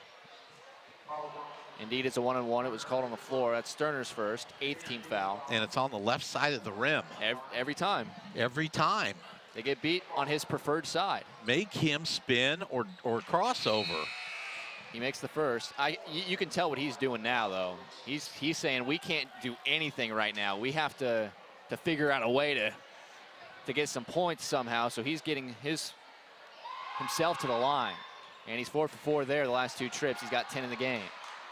Indeed, it's a one and one. It was called on the floor. That's Sterner's first, eighth team foul. And it's on the left side of the rim. Every, every time. Every time. They get beat on his preferred side. Make him spin or, or crossover. He makes the first. I, you, you can tell what he's doing now, though. He's he's saying we can't do anything right now. We have to to figure out a way to to get some points somehow. So he's getting his himself to the line, and he's four for four there the last two trips. He's got ten in the game.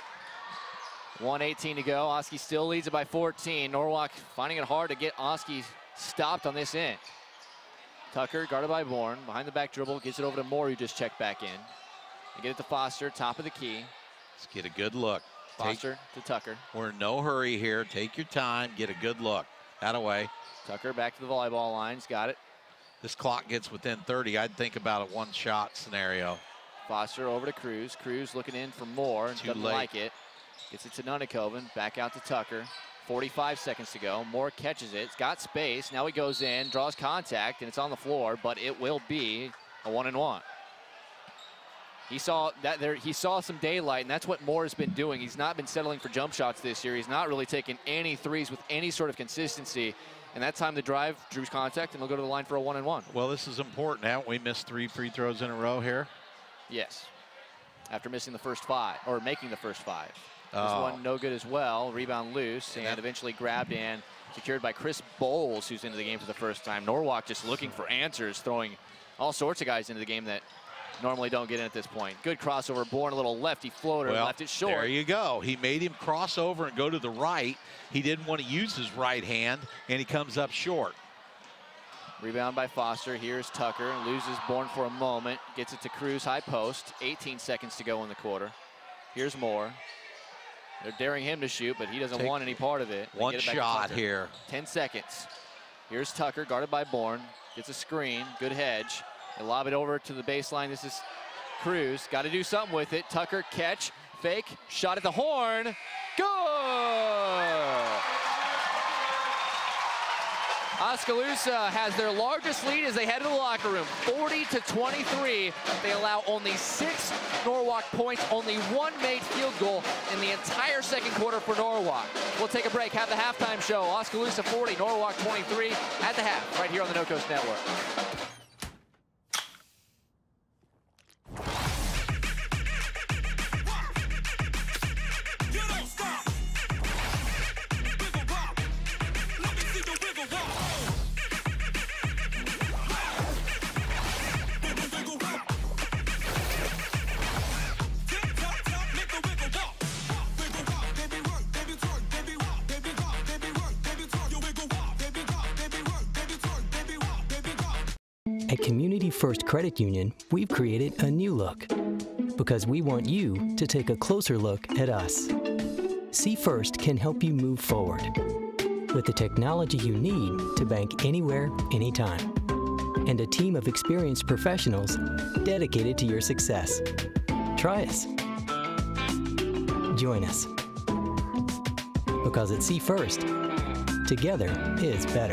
one eighteen to go. Oski still leads it by fourteen. Norwalk finding it hard to get Oski stopped on this end. Tucker, guarded by Bourne, behind the back dribble, gets it over to Moore, who just checked back in. They get it to Foster, top of the key. Let's get a good look. Foster Take, to Tucker. We're in no hurry here. Take your time, get a good look. That away. Tucker back to the volleyball lines, got it. This clock gets within thirty. I'd think about a one-shot scenario. Foster over to Cruz. Cruz looking in for Moore, Too doesn't late. like it. Gets it to Nunnikoven, back out to Tucker. forty-five seconds to go. Moore catches it. It's got space. Now he goes in, draws contact, and it's on the floor, but it will be a one and one. He saw that there. He saw some daylight, and that's what Moore has been doing. He's not been settling for jump shots this year. He's not really taking any threes with any sort of consistency. And that time the drive drews contact, and they'll go to the line for a one and one. Well, this is important. Haven't we missed three free throws in a row here? Yes. After missing the first five, or making the first five. This Oh. one no good as well. Rebound loose, and, and eventually grabbed and secured by Chris Bowles, who's into the game for the first time. Norwalk just looking for answers, throwing all sorts of guys into the game that normally don't get in at this point. Good crossover. Bourne, a little lefty floater, Well, left it short. there you go. He made him cross over and go to the right. He didn't want to use his right hand, and he comes up short. Rebound by Foster. Here's Tucker. Loses Bourne for a moment. Gets it to Cruz, high post. eighteen seconds to go in the quarter. Here's Moore. They're daring him to shoot, but he doesn't Take want any part of it. They One get it back to shot Tucker. here. ten seconds. Here's Tucker, guarded by Bourne. Gets a screen. Good hedge. They lob it over to the baseline. This is Cruz. Got to do something with it. Tucker, catch, fake, shot at the horn. Good! Oskaloosa has their largest lead as they head to the locker room, forty to twenty-three. They allow only six Norwalk points, only one made field goal in the entire second quarter for Norwalk. We'll take a break, have the halftime show. Oskaloosa forty, Norwalk twenty-three at the half, right here on the No Coast Network. At Community First Credit Union, we've created a new look. because we want you to take a closer look at us. See First can help you move forward with the technology you need to bank anywhere, anytime, and a team of experienced professionals dedicated to your success. Try us. Join us. Because at See First, together is better.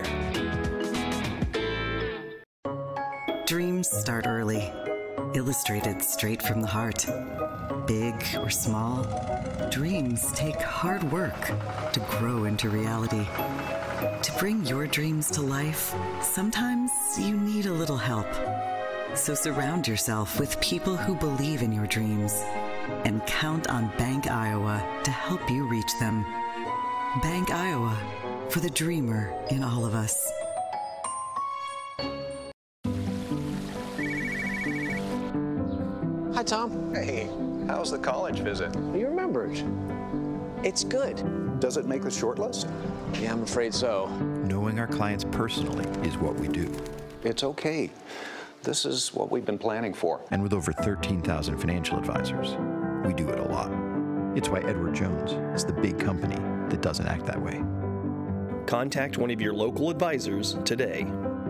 Dreams start early, illustrated straight from the heart. Big or small, dreams take hard work to grow into reality. To bring your dreams to life, sometimes you need a little help. So surround yourself with people who believe in your dreams and count on Bank Iowa to help you reach them. Bank Iowa, for the dreamer in all of us. Hi, Tom. Hey, how's the college visit? You remembered. It's good. Does it make the short list? Yeah, I'm afraid so. Knowing our clients personally is what we do. It's okay. This is what we've been planning for. And with over thirteen thousand financial advisors, we do it a lot. It's why Edward Jones is the big company that doesn't act that way. Contact one of your local advisors today.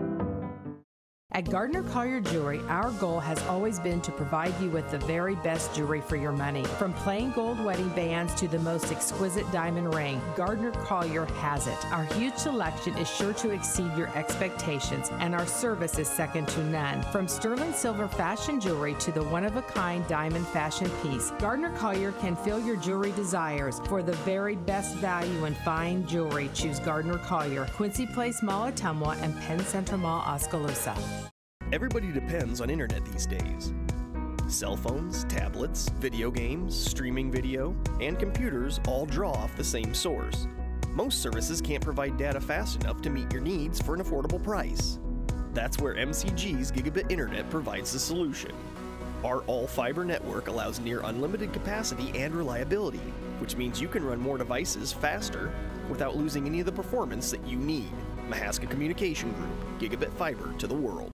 At Gardner Collier Jewelry, our goal has always been to provide you with the very best jewelry for your money. From plain gold wedding bands to the most exquisite diamond ring, Gardner Collier has it. Our huge selection is sure to exceed your expectations, and our service is second to none. From sterling silver fashion jewelry to the one-of-a-kind diamond fashion piece, Gardner Collier can fill your jewelry desires. For the very best value in fine jewelry, choose Gardner Collier, Quincy Place Mall, Ottumwa, and Penn Central Mall, Oskaloosa. Everybody depends on internet these days. Cell phones, tablets, video games, streaming video, and computers all draw off the same source. Most services can't provide data fast enough to meet your needs for an affordable price. That's where M C G's Gigabit Internet provides the solution. Our all-fiber network allows near unlimited capacity and reliability, which means you can run more devices faster without losing any of the performance that you need. Mahaska Communication Group, Gigabit Fiber to the world.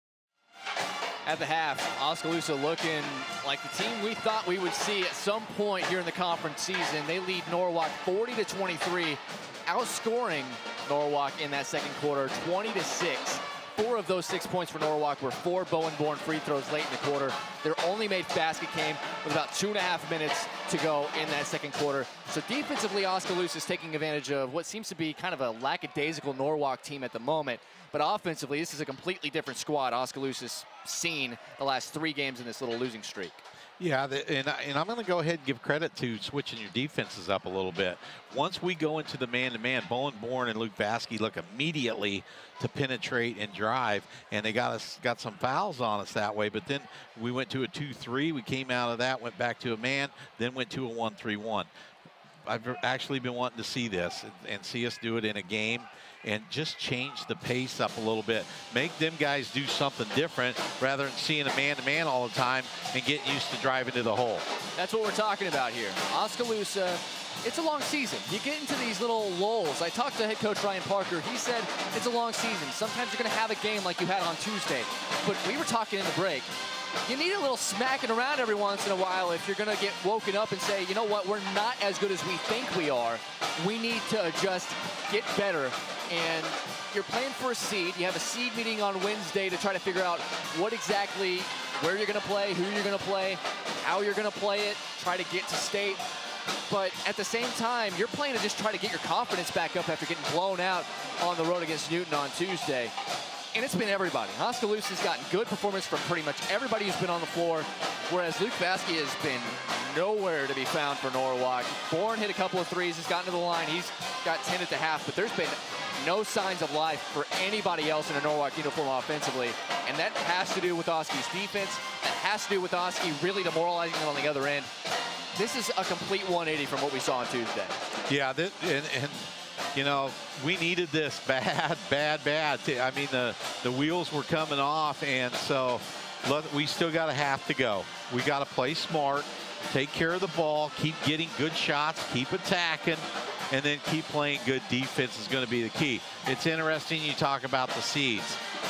At the half, Oskaloosa looking like the team we thought we would see at some point here in the conference season. They lead Norwalk forty to twenty-three, outscoring Norwalk in that second quarter, twenty to six. Four of those six points for Norwalk were four Bowen-born free throws late in the quarter. Their only made basket came with about two and a half minutes to go in that second quarter. So defensively, Oskaloosa is taking advantage of what seems to be kind of a lackadaisical Norwalk team at the moment. But offensively, this is a completely different squad Oskaloosa's seen the last three games in this little losing streak. Yeah, the, and, and I'm going to go ahead and give credit to switching your defenses up a little bit. Once we go into the man-to-man, Bowen-born and Luke Vasky look immediately to penetrate and drive, and they got us got some fouls on us that way. But then we went to a two three. We came out of that, went back to a man, then went to a one three one. I've actually been wanting to see this and, and see us do it in a game and just change the pace up a little bit. Make them guys do something different rather than seeing a man-to-man all the time and getting used to driving to the hole. That's what we're talking about here. Oskaloosa, it's a long season. You get into these little lulls. I talked to head coach Ryan Parker. He said it's a long season. Sometimes you're going to have a game like you had on Tuesday. But we were talking in the break. You need a little smacking around every once in a while if you're going to get woken up and say, you know what, we're not as good as we think we are. We need to just get better. And you're playing for a seed. You have a seed meeting on Wednesday to try to figure out what exactly, where you're going to play, who you're going to play, how you're going to play it, try to get to state. But at the same time, you're playing to just try to get your confidence back up after getting blown out on the road against Newton on Tuesday. And it's been everybody. Oskaloosa's gotten good performance from pretty much everybody who's been on the floor, whereas Luke Vasky has been nowhere to be found for Norwalk. Bourne hit a couple of threes, has gotten to the line. He's got ten at the half, but there's been no signs of life for anybody else in a Norwalk uniform offensively. And that has to do with Oski's defense. That has to do with Oski really demoralizing them on the other end. This is a complete one eighty from what we saw on Tuesday. Yeah, this, and, and you know, we needed this bad, bad, bad. I mean, the, the wheels were coming off, and so look, we still got a half to go. We got to play smart, take care of the ball, keep getting good shots, keep attacking, and then keep playing good defense is going to be the key. It's interesting you talk about the seeds.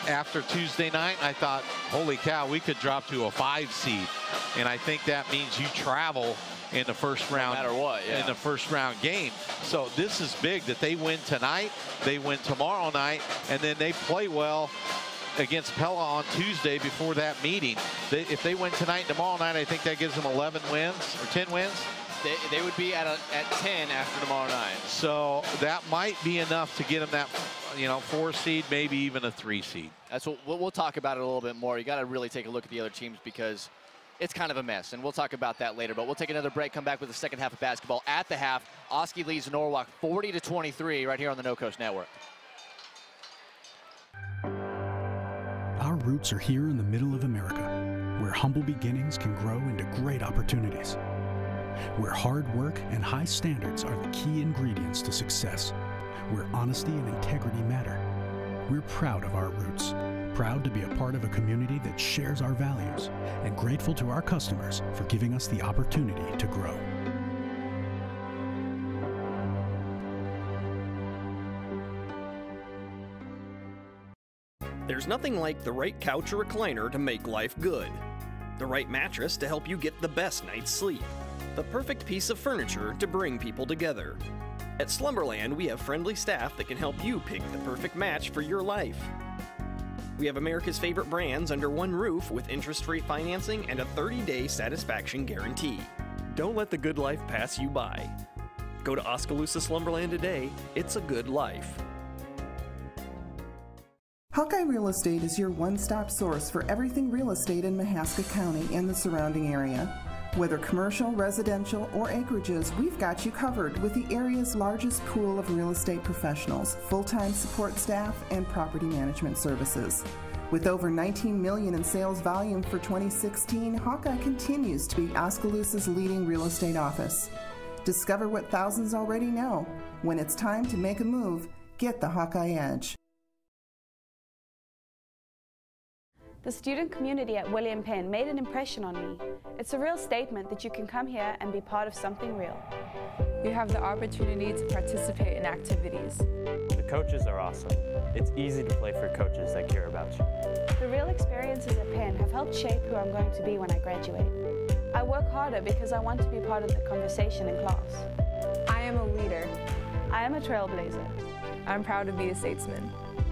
after Tuesday night, I thought, holy cow, we could drop to a five seed. And I think that means you travel in the first round, no matter what, yeah. in the first round game. So this is big that they win tonight, they win tomorrow night, and then they play well against Pella on Tuesday before that meeting. They, if they win tonight and tomorrow night, I think that gives them eleven wins or ten wins. They, they would be at, a, at ten after tomorrow night. So that might be enough to get them that, you know, four seed, maybe even a three seed. That's what we'll, we'll talk about it a little bit more. You got to really take a look at the other teams because it's kind of a mess, and we'll talk about that later. But we'll take another break, come back with the second half of basketball. At the half, Oski leads Norwalk forty to twenty-three right here on the No Coast Network. Our roots are here in the middle of America, where humble beginnings can grow into great opportunities, where hard work and high standards are the key ingredients to success, where honesty and integrity matter. We're proud of our roots, proud to be a part of a community that shares our values, and grateful to our customers for giving us the opportunity to grow. There's nothing like the right couch or recliner to make life good. The right mattress to help you get the best night's sleep. The perfect piece of furniture to bring people together. At Slumberland, we have friendly staff that can help you pick the perfect match for your life. We have America's favorite brands under one roof with interest-free financing and a thirty day satisfaction guarantee. Don't let the good life pass you by. Go to Oskaloosa Slumberland today. It's a good life. Hawkeye Real Estate is your one-stop source for everything real estate in Mahaska County and the surrounding area. Whether commercial, residential, or acreages, we've got you covered with the area's largest pool of real estate professionals, full-time support staff, and property management services. With over nineteen million dollars in sales volume for twenty sixteen, Hawkeye continues to be Oskaloosa's leading real estate office. Discover what thousands already know. When it's time to make a move, get the Hawkeye Edge. The student community at William Penn made an impression on me. It's a real statement that you can come here and be part of something real. You have the opportunity to participate in activities. The coaches are awesome. It's easy to play for coaches that care about you. The real experiences at Penn have helped shape who I'm going to be when I graduate. I work harder because I want to be part of the conversation in class. I am a leader. I am a trailblazer. I'm proud to be a statesman.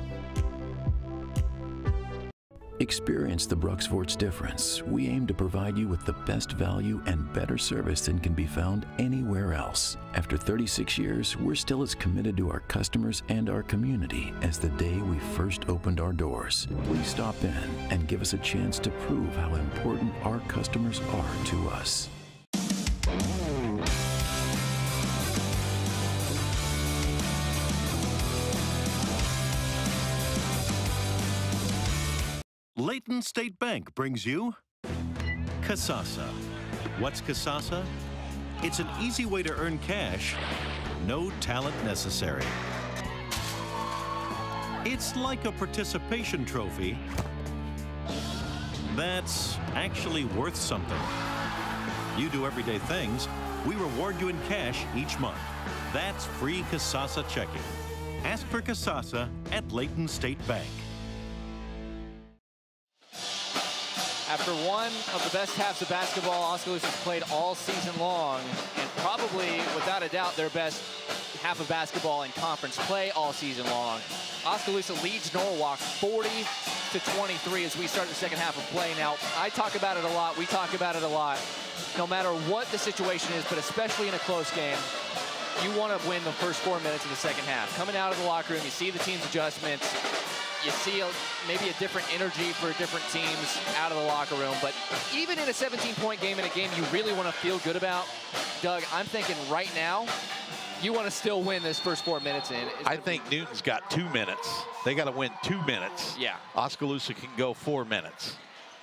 Experience the Bruxforts difference. We aim to provide you with the best value and better service than can be found anywhere else. After thirty-six years, we're still as committed to our customers and our community as the day we first opened our doors. Please stop in and give us a chance to prove how important our customers are to us. Layton State Bank brings you Kasasa. What's Kasasa? It's an easy way to earn cash, no talent necessary. It's like a participation trophy that's actually worth something. You do everyday things, we reward you in cash each month. That's free Kasasa checking. Ask for Kasasa at Layton State Bank. After one of the best halves of basketball Oskaloosa has played all season long, and probably, without a doubt, their best half of basketball in conference play all season long, Oskaloosa leads Norwalk forty to twenty-three as we start the second half of play. Now, I talk about it a lot, we talk about it a lot. No matter what the situation is, but especially in a close game, you want to win the first four minutes of the second half. Coming out of the locker room, you see the team's adjustments. You see a, maybe a different energy for different teams out of the locker room. But even in a seventeen point game, in a game you really want to feel good about, Doug, I'm thinking right now, you want to still win this first four minutes in. I think Newton's got two minutes. They got to win two minutes. Yeah. Oskaloosa can go four minutes.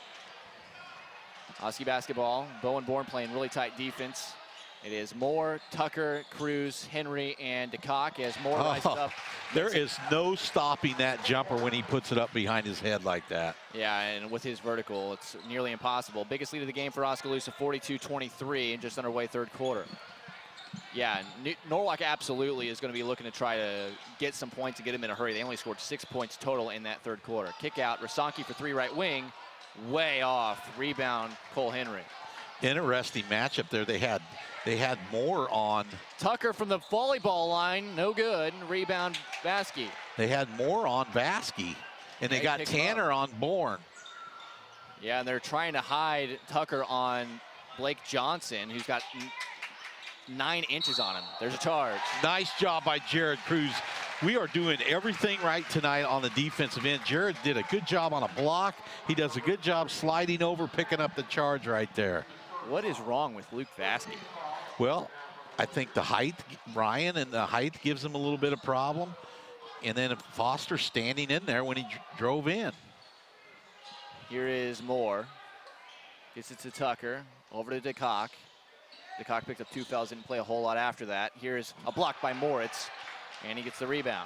Oski basketball, Bowen Bourne playing really tight defense. It is Moore, Tucker, Cruz, Henry, and DeCock as Moore oh, rises up. There is no stopping that jumper when he puts it up behind his head like that. Yeah, and with his vertical, it's nearly impossible. Biggest lead of the game for Oskaloosa, forty-two twenty-three, and just underway third quarter. Yeah, Norwalk absolutely is going to be looking to try to get some points and get them in a hurry. They only scored six points total in that third quarter. Kick out, Rasanki for three right wing, way off. Rebound, Cole Henry. Interesting matchup there. They had they had more on. Tucker from the volleyball line, no good. Rebound, Vasky. They had more on Vasky, and they, they got Tanner on Bourne. Yeah, and they're trying to hide Tucker on Blake Johnson, who's got nine inches on him. There's a charge. Nice job by Jared Cruz. We are doing everything right tonight on the defensive end. Jared did a good job on a block. He does a good job sliding over, picking up the charge right there. What is wrong with Luke Vasky? Well, I think the height, Ryan, and the height gives him a little bit of problem. And then Foster standing in there when he drove in. Here is Moore. Gets it to Tucker. Over to DeCock. DeCock picked up two fouls, didn't play a whole lot after that. Here's a block by Moritz, and he gets the rebound.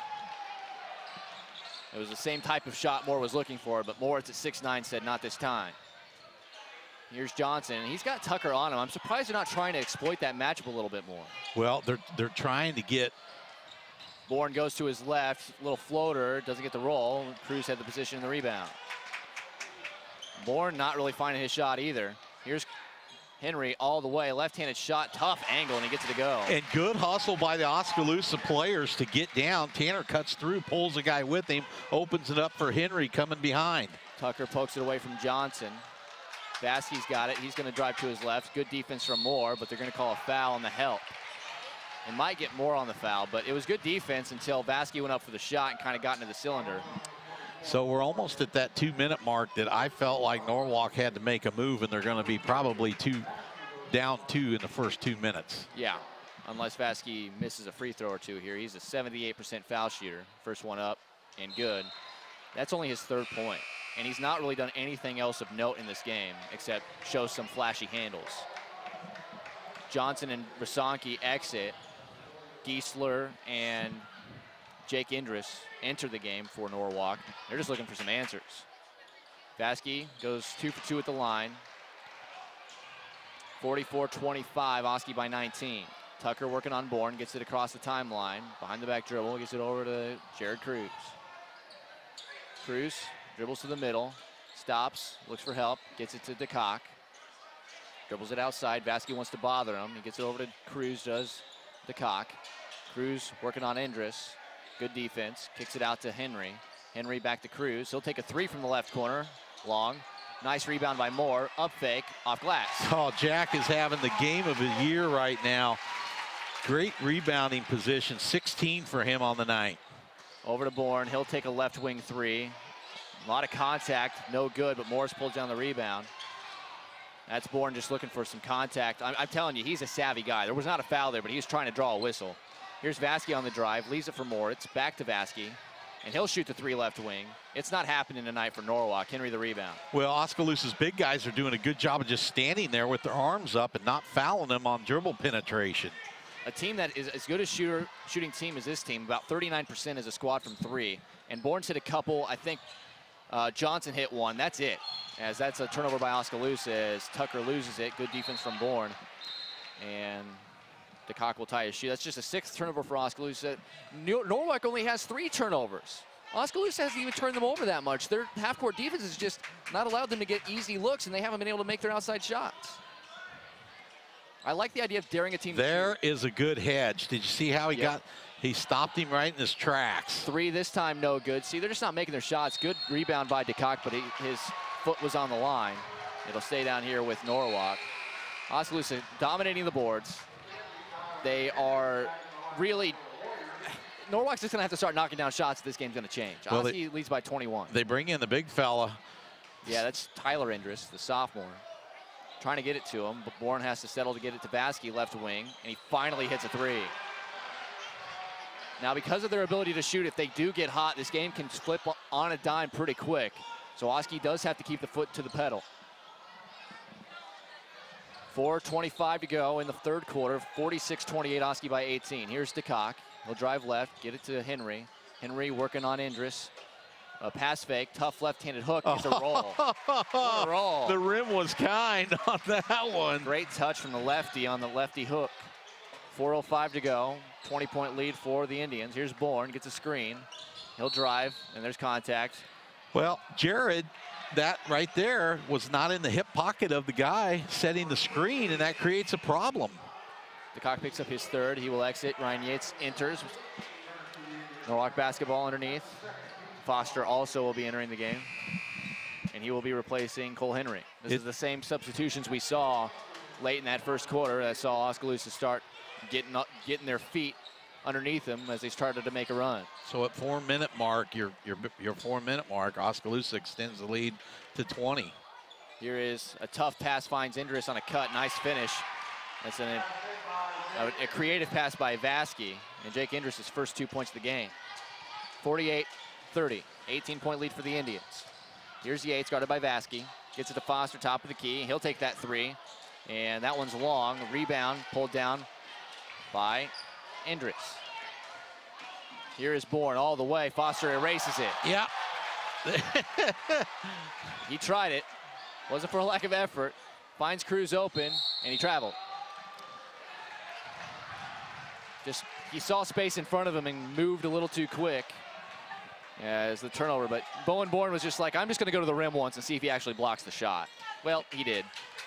It was the same type of shot Moore was looking for, but Moritz at six nine said not this time. Here's Johnson, and he's got Tucker on him. I'm surprised they're not trying to exploit that matchup a little bit more. Well, they're, they're trying to get. Bourne goes to his left, little floater, doesn't get the roll. Cruz had the position in the rebound. Bourne not really finding his shot either. Here's Henry all the way, left-handed shot, tough angle, and he gets it to go. And good hustle by the Oskaloosa players to get down. Tanner cuts through, pulls a guy with him, opens it up for Henry coming behind. Tucker pokes it away from Johnson. Vasky's got it. He's going to drive to his left. Good defense from Moore, but they're going to call a foul on the help. It might get Moore on the foul, but it was good defense until Vasky went up for the shot and kind of got into the cylinder. So we're almost at that two-minute mark that I felt like Norwalk had to make a move, and they're going to be probably two down two in the first two minutes. Yeah, unless Vasky misses a free throw or two here. He's a seventy-eight percent foul shooter. First one up and good. That's only his third point, and he's not really done anything else of note in this game except show some flashy handles. Johnson and Rasanki exit. Giesler and Jake Indris enter the game for Norwalk. They're just looking for some answers. Vasky goes two for two at the line. forty-four twenty-five, Oski by nineteen. Tucker working on Bourne, gets it across the timeline. Behind the back dribble, gets it over to Jared Cruz. Cruz dribbles to the middle, stops, looks for help, gets it to DeCock. Dribbles it outside, Vasky wants to bother him. He gets it over to Cruz, does DeCock. Cruz working on Indris. Good defense, kicks it out to Henry. Henry back to Cruz. He'll take a three from the left corner, long. Nice rebound by Moore, up fake, off glass. Oh, Jack is having the game of the year right now. Great rebounding position, sixteen for him on the night. Over to Bourne, he'll take a left wing three. A lot of contact, no good, but Morris pulls down the rebound. That's Bourne just looking for some contact. I'm, I'm telling you, he's a savvy guy. There was not a foul there, but he was trying to draw a whistle. Here's Vasky on the drive, leaves it for Moritz, back to Vasky, and he'll shoot the three left wing. It's not happening tonight for Norwalk. Henry the rebound. Well, Oskaloosa's big guys are doing a good job of just standing there with their arms up and not fouling them on dribble penetration. A team that is as good a shooter, shooting team as this team, about thirty-nine percent as a squad from three. And Bourne's hit a couple, I think uh, Johnson hit one, that's it. As that's a turnover by Oskaloosa as Tucker loses it. Good defense from Bourne. And DeCock will tie his shoe. That's just a sixth turnover for Oskaloosa. Norwalk only has three turnovers. Oskaloosa hasn't even turned them over that much. Their half-court defense has just not allowed them to get easy looks, and they haven't been able to make their outside shots. I like the idea of daring a team. There is a good hedge. Did you see how he Yep. got, he stopped him right in his tracks. Three this time, no good. See, they're just not making their shots. Good rebound by DeCock, but he, his foot was on the line. It'll stay down here with Norwalk. Oskaloosa dominating the boards. They are really, Norwalk's just gonna have to start knocking down shots if this game's gonna change. Well, Oski leads by twenty-one. They bring in the big fella. Yeah, that's Tyler Indris, the sophomore. Trying to get it to him, but Bourne has to settle to get it to Vasky, left wing, and he finally hits a three. Now, because of their ability to shoot, if they do get hot, this game can flip on a dime pretty quick. So Oski does have to keep the foot to the pedal. four twenty-five to go in the third quarter, forty-six twenty-eight, Oski by eighteen. Here's DeCock, he'll drive left, get it to Henry. Henry working on Indris. A pass fake, tough left-handed hook, it's a roll. What a roll. The rim was kind on that one. Great touch from the lefty on the lefty hook. four oh five to go. twenty point lead for the Indians. Here's Bourne, gets a screen. He'll drive, and there's contact. Well, Jared, that right there was not in the hip pocket of the guy setting the screen, and that creates a problem. DeCock picks up his third. He will exit. Ryan Yates enters. Norwalk basketball underneath. Foster also will be entering the game, and he will be replacing Cole Henry. This it, is the same substitutions we saw late in that first quarter that saw Oskaloosa start getting up, getting their feet underneath them as they started to make a run. So at four minute mark, your your your four minute mark, Oskaloosa extends the lead to twenty. Here is a tough pass, finds Indris on a cut. Nice finish. That's an, a, a creative pass by Vasky, and Jake Indris' first two points of the game. forty-eight thirty, eighteen point lead for the Indians. Here's Yates, guarded by Vasky. Gets it to Foster, top of the key. He'll take that three, and that one's long. Rebound pulled down by Indris. Here is Bourne all the way. Foster erases it. Yeah. He tried it. Wasn't for a lack of effort. Finds Cruz open, and he traveled. Just, he saw space in front of him and moved a little too quick as the turnover. But Bowen Bourne was just like, I'm just going to go to the rim once and see if he actually blocks the shot. Well, he did.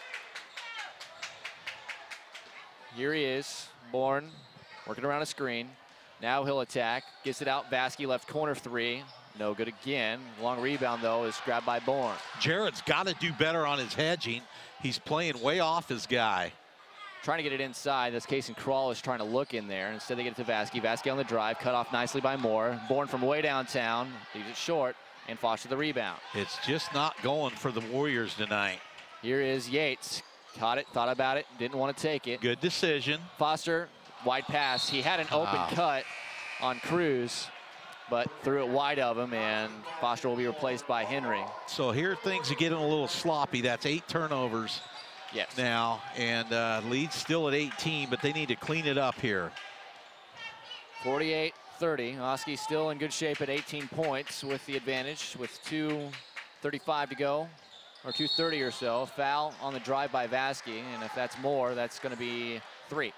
Here he is, Bourne, working around a screen. Now he'll attack, gets it out, Vasky left corner three. No good again. Long rebound, though, is grabbed by Bourne. Jared's got to do better on his hedging. He's playing way off his guy. Trying to get it inside. This case and Crawl is trying to look in there. Instead, they get it to Vasky. Vasky on the drive, cut off nicely by Moore. Bourne from way downtown, leaves it short, and Foster the rebound. It's just not going for the Warriors tonight. Here is Yates. Caught it, thought about it, didn't want to take it. Good decision. Foster, wide pass. He had an open wow. cut on Cruz, but threw it wide of him, and Foster will be replaced by Henry. So here things are getting a little sloppy. That's eight turnovers yes. now, and uh, lead still at eighteen, but they need to clean it up here. forty-eight thirty. Oski still in good shape at eighteen points with the advantage with two thirty-five to go, or two thirty or so. Foul on the drive by Vasky, and if that's more, that's going to be three.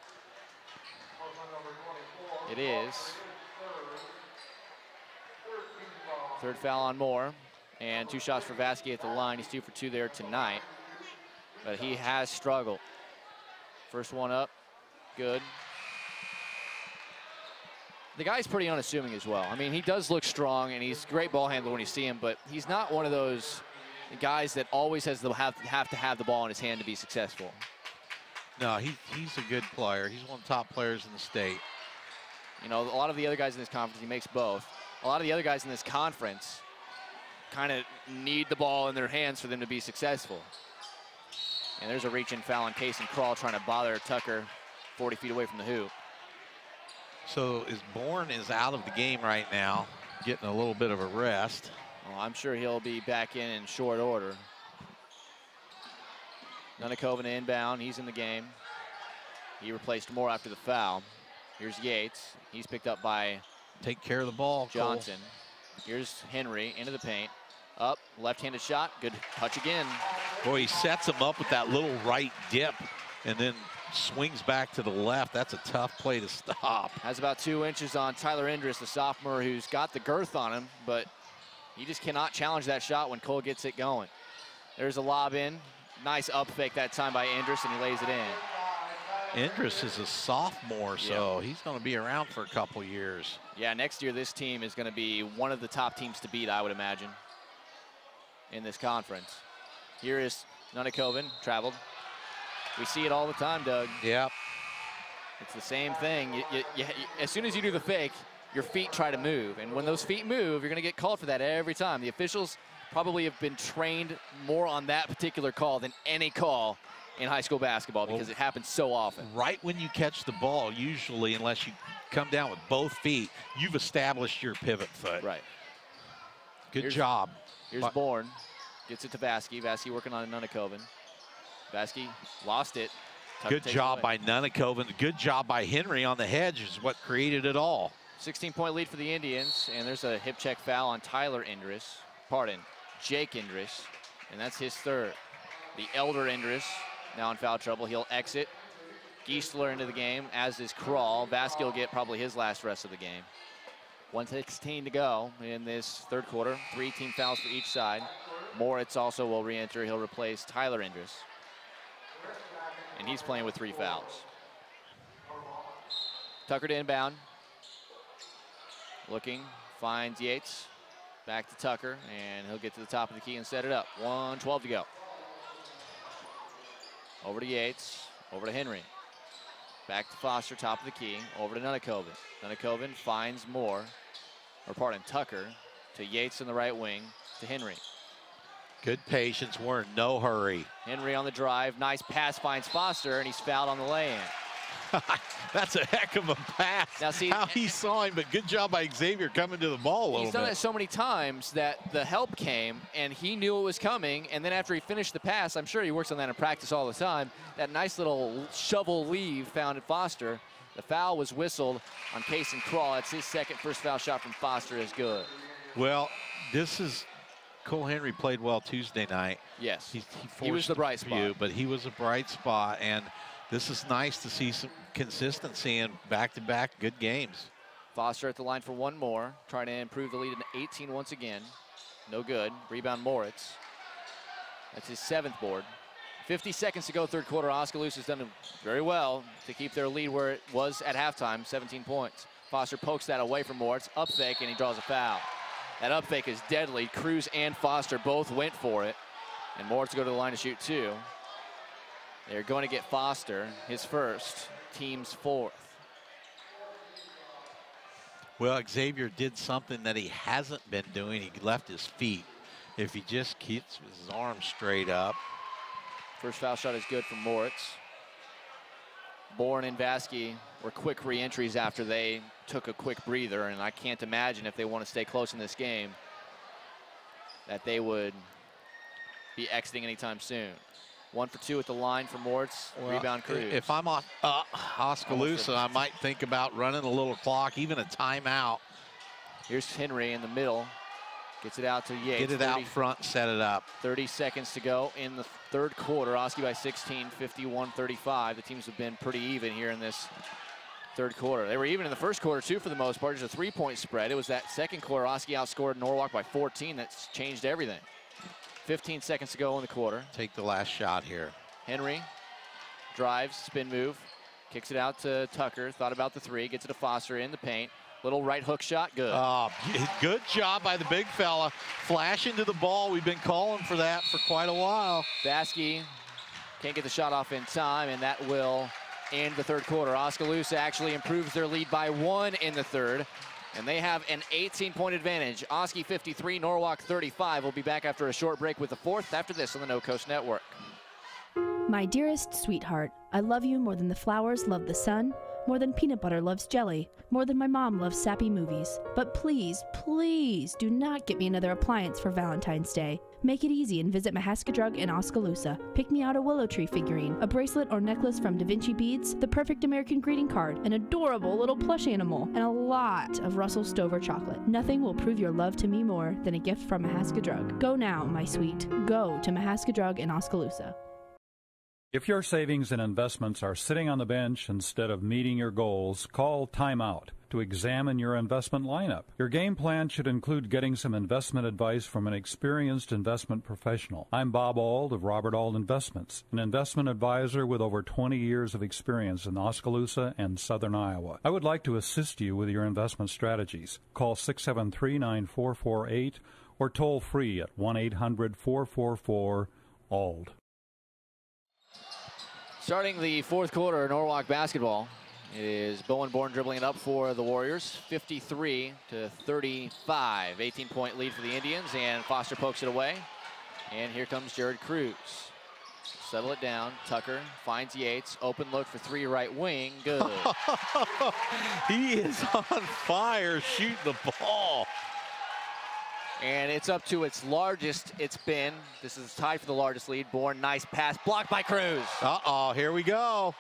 It is. Third foul on Moore, and two shots for Vasky at the line. He's two for two there tonight, but he has struggled. First one up, good. The guy's pretty unassuming as well. I mean, he does look strong, and he's a great ball handler when you see him, but he's not one of those guys that always has to have, have to have the ball in his hand to be successful. No, he, he's a good player. He's one of the top players in the state. You know, a lot of the other guys in this conference, he makes both. A lot of the other guys in this conference kind of need the ball in their hands for them to be successful. And there's a reach-in foul on Case and Crawl trying to bother Tucker forty feet away from the hoop. So is Bourne is out of the game right now, getting a little bit of a rest. Well, I'm sure he'll be back in in short order. Nunakoven inbound, he's in the game. He replaced Moore after the foul. Here's Yates. He's picked up by Take care of the ball, Johnson. Cole. Here's Henry into the paint. Up, left-handed shot. Good touch again. Boy, he sets him up with that little right dip and then swings back to the left. That's a tough play to stop. Has about two inches on Tyler Indris, the sophomore, who's got the girth on him, but he just cannot challenge that shot when Cole gets it going. There's a lob in. Nice up fake that time by Indris, and he lays it in. Indris is a sophomore, so yeah. he's going to be around for a couple years. Yeah, next year this team is going to be one of the top teams to beat, I would imagine, in this conference. Here is Nunakoven, traveled. We see it all the time, Doug. Yep. It's the same thing. You, you, you, as soon as you do the fake, your feet try to move. And when those feet move, you're going to get called for that every time. The officials probably have been trained more on that particular call than any call in high school basketball because well, it happens so often. Right when you catch the ball, usually, unless you come down with both feet, you've established your pivot foot. Right. Good here's, job. Here's but, Bourne. Gets it to Vasky. Vasky working on Nunakoven. Vasky lost it. Good job by Nunakoven. Good job by Henry on the hedge is what created it all. sixteen point lead for the Indians, and there's a hip check foul on Tyler Indris. Pardon, Jake Indris, and that's his third. The elder Indris now in foul trouble. He'll exit. Geisler into the game, as is Kral. Vasky will get probably his last rest of the game. one sixteen to go in this third quarter. Three team fouls for each side. Moritz also will re-enter. He'll replace Tyler Indris. And he's playing with three fouls. Tucker to inbound. Looking, finds Yates. Back to Tucker, and he'll get to the top of the key and set it up. one twelve to go. Over to Yates, over to Henry. Back to Foster, top of the key, over to Nunakoven. Nunakoven finds Moore, or pardon, Tucker, to Yates in the right wing, to Henry. Good patience, we're in no hurry. Henry on the drive, nice pass, finds Foster, and he's fouled on the lay-in. That's a heck of a pass. Now see how he saw him, but good job by Xavier coming to the ball a little bit. He's done it so many times that the help came and he knew it was coming, and then after he finished the pass, I'm sure he works on that in practice all the time, that nice little shovel leave found at Foster. The foul was whistled on Case and Kral. That's his second first foul shot from Foster is good. Well, this is Cole Henry played well Tuesday night. Yes, he, he, he was the bright spot. Few, but he was a bright spot, and this is nice to see some consistency in back-to-back good games. Foster at the line for one more, trying to improve the lead in eighteen once again. No good. Rebound Moritz. That's his seventh board. fifty seconds to go, third quarter. Oskaloosa has done very well to keep their lead where it was at halftime, seventeen points. Foster pokes that away from Moritz, up fake, and he draws a foul. That up fake is deadly. Cruz and Foster both went for it, and Moritz go to the line to shoot two. They're going to get Foster, his first, team's fourth. Well, Xavier did something that he hasn't been doing. He left his feet. If he just keeps his arms straight up. First foul shot is good from Moritz. Bourne and Vasky were quick re-entries after they took a quick breather, and I can't imagine if they want to stay close in this game that they would be exiting anytime soon. One for two at the line for Moritz. Well, rebound Cruz. If I'm on uh, Oskaloosa, I might think about running a little clock, even a timeout. Here's Henry in the middle. Gets it out to Yates. Get it thirty, out front, set it up. thirty seconds to go in the third quarter. Oski by sixteen, fifty-one thirty-five. The teams have been pretty even here in this third quarter. They were even in the first quarter, too, for the most part. There's a three-point spread. It was that second quarter. Oski outscored Norwalk by fourteen. That's changed everything. fifteen seconds to go in the quarter. Take the last shot here. Henry drives, spin move, kicks it out to Tucker. Thought about the three, gets it to Foster in the paint. Little right hook shot, good. Oh, good job by the big fella. Flash into the ball. We've been calling for that for quite a while. Vasky can't get the shot off in time, and that will end the third quarter. Oskaloosa actually improves their lead by one in the third. And they have an eighteen point advantage. Oski fifty-three, Norwalk thirty-five. We'll be back after a short break with the fourth after this on the No Coast Network. My dearest sweetheart, I love you more than the flowers love the sun, more than peanut butter loves jelly, more than my mom loves sappy movies. But please, please do not get me another appliance for Valentine's Day. Make it easy and visit Mahaska Drug in Oskaloosa. Pick me out a willow tree figurine, a bracelet or necklace from Da Vinci Beads, the perfect American greeting card, an adorable little plush animal, and a lot of Russell Stover chocolate. Nothing will prove your love to me more than a gift from Mahaska Drug. Go now, my sweet. Go to Mahaska Drug in Oskaloosa. If your savings and investments are sitting on the bench instead of meeting your goals, call Time Out to examine your investment lineup. Your game plan should include getting some investment advice from an experienced investment professional. I'm Bob Auld of Robert Auld Investments, an investment advisor with over twenty years of experience in Oskaloosa and southern Iowa. I would like to assist you with your investment strategies. Call six seven three, nine four four eight or toll free at one eight hundred, four four four, A U L D. Starting the fourth quarter, Norwalk basketball. It is Bowen Bourne dribbling it up for the Warriors, fifty-three to thirty-five. eighteen point lead for the Indians, and Foster pokes it away. And here comes Jared Cruz. Settle it down. Tucker finds Yates. Open look for three right wing. Good. He is on fire shooting the ball. And it's up to its largest it's been. This is tied for the largest lead. Bourne, nice pass, blocked by Cruz. Uh-oh, here we go.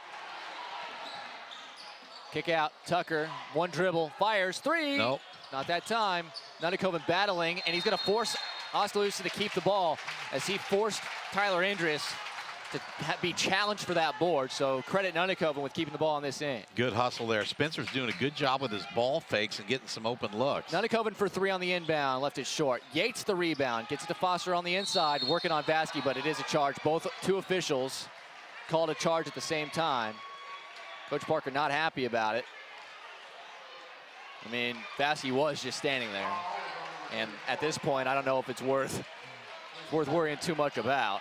Kick out, Tucker, one dribble, fires, three. Nope. Not that time. Nunakoven battling, and he's gonna force Oskaloosa to keep the ball as he forced Tyler Indris to ha be challenged for that board. So credit Nunikoven with keeping the ball on this end. Good hustle there. Spencer's doing a good job with his ball fakes and getting some open looks. Nunikoven for three on the inbound, left it short. Yates the rebound, gets it to Foster on the inside, working on Vasky, but it is a charge. Both two officials called a charge at the same time. Coach Parker not happy about it. I mean, Vasky was just standing there. And at this point, I don't know if it's worth, worth worrying too much about.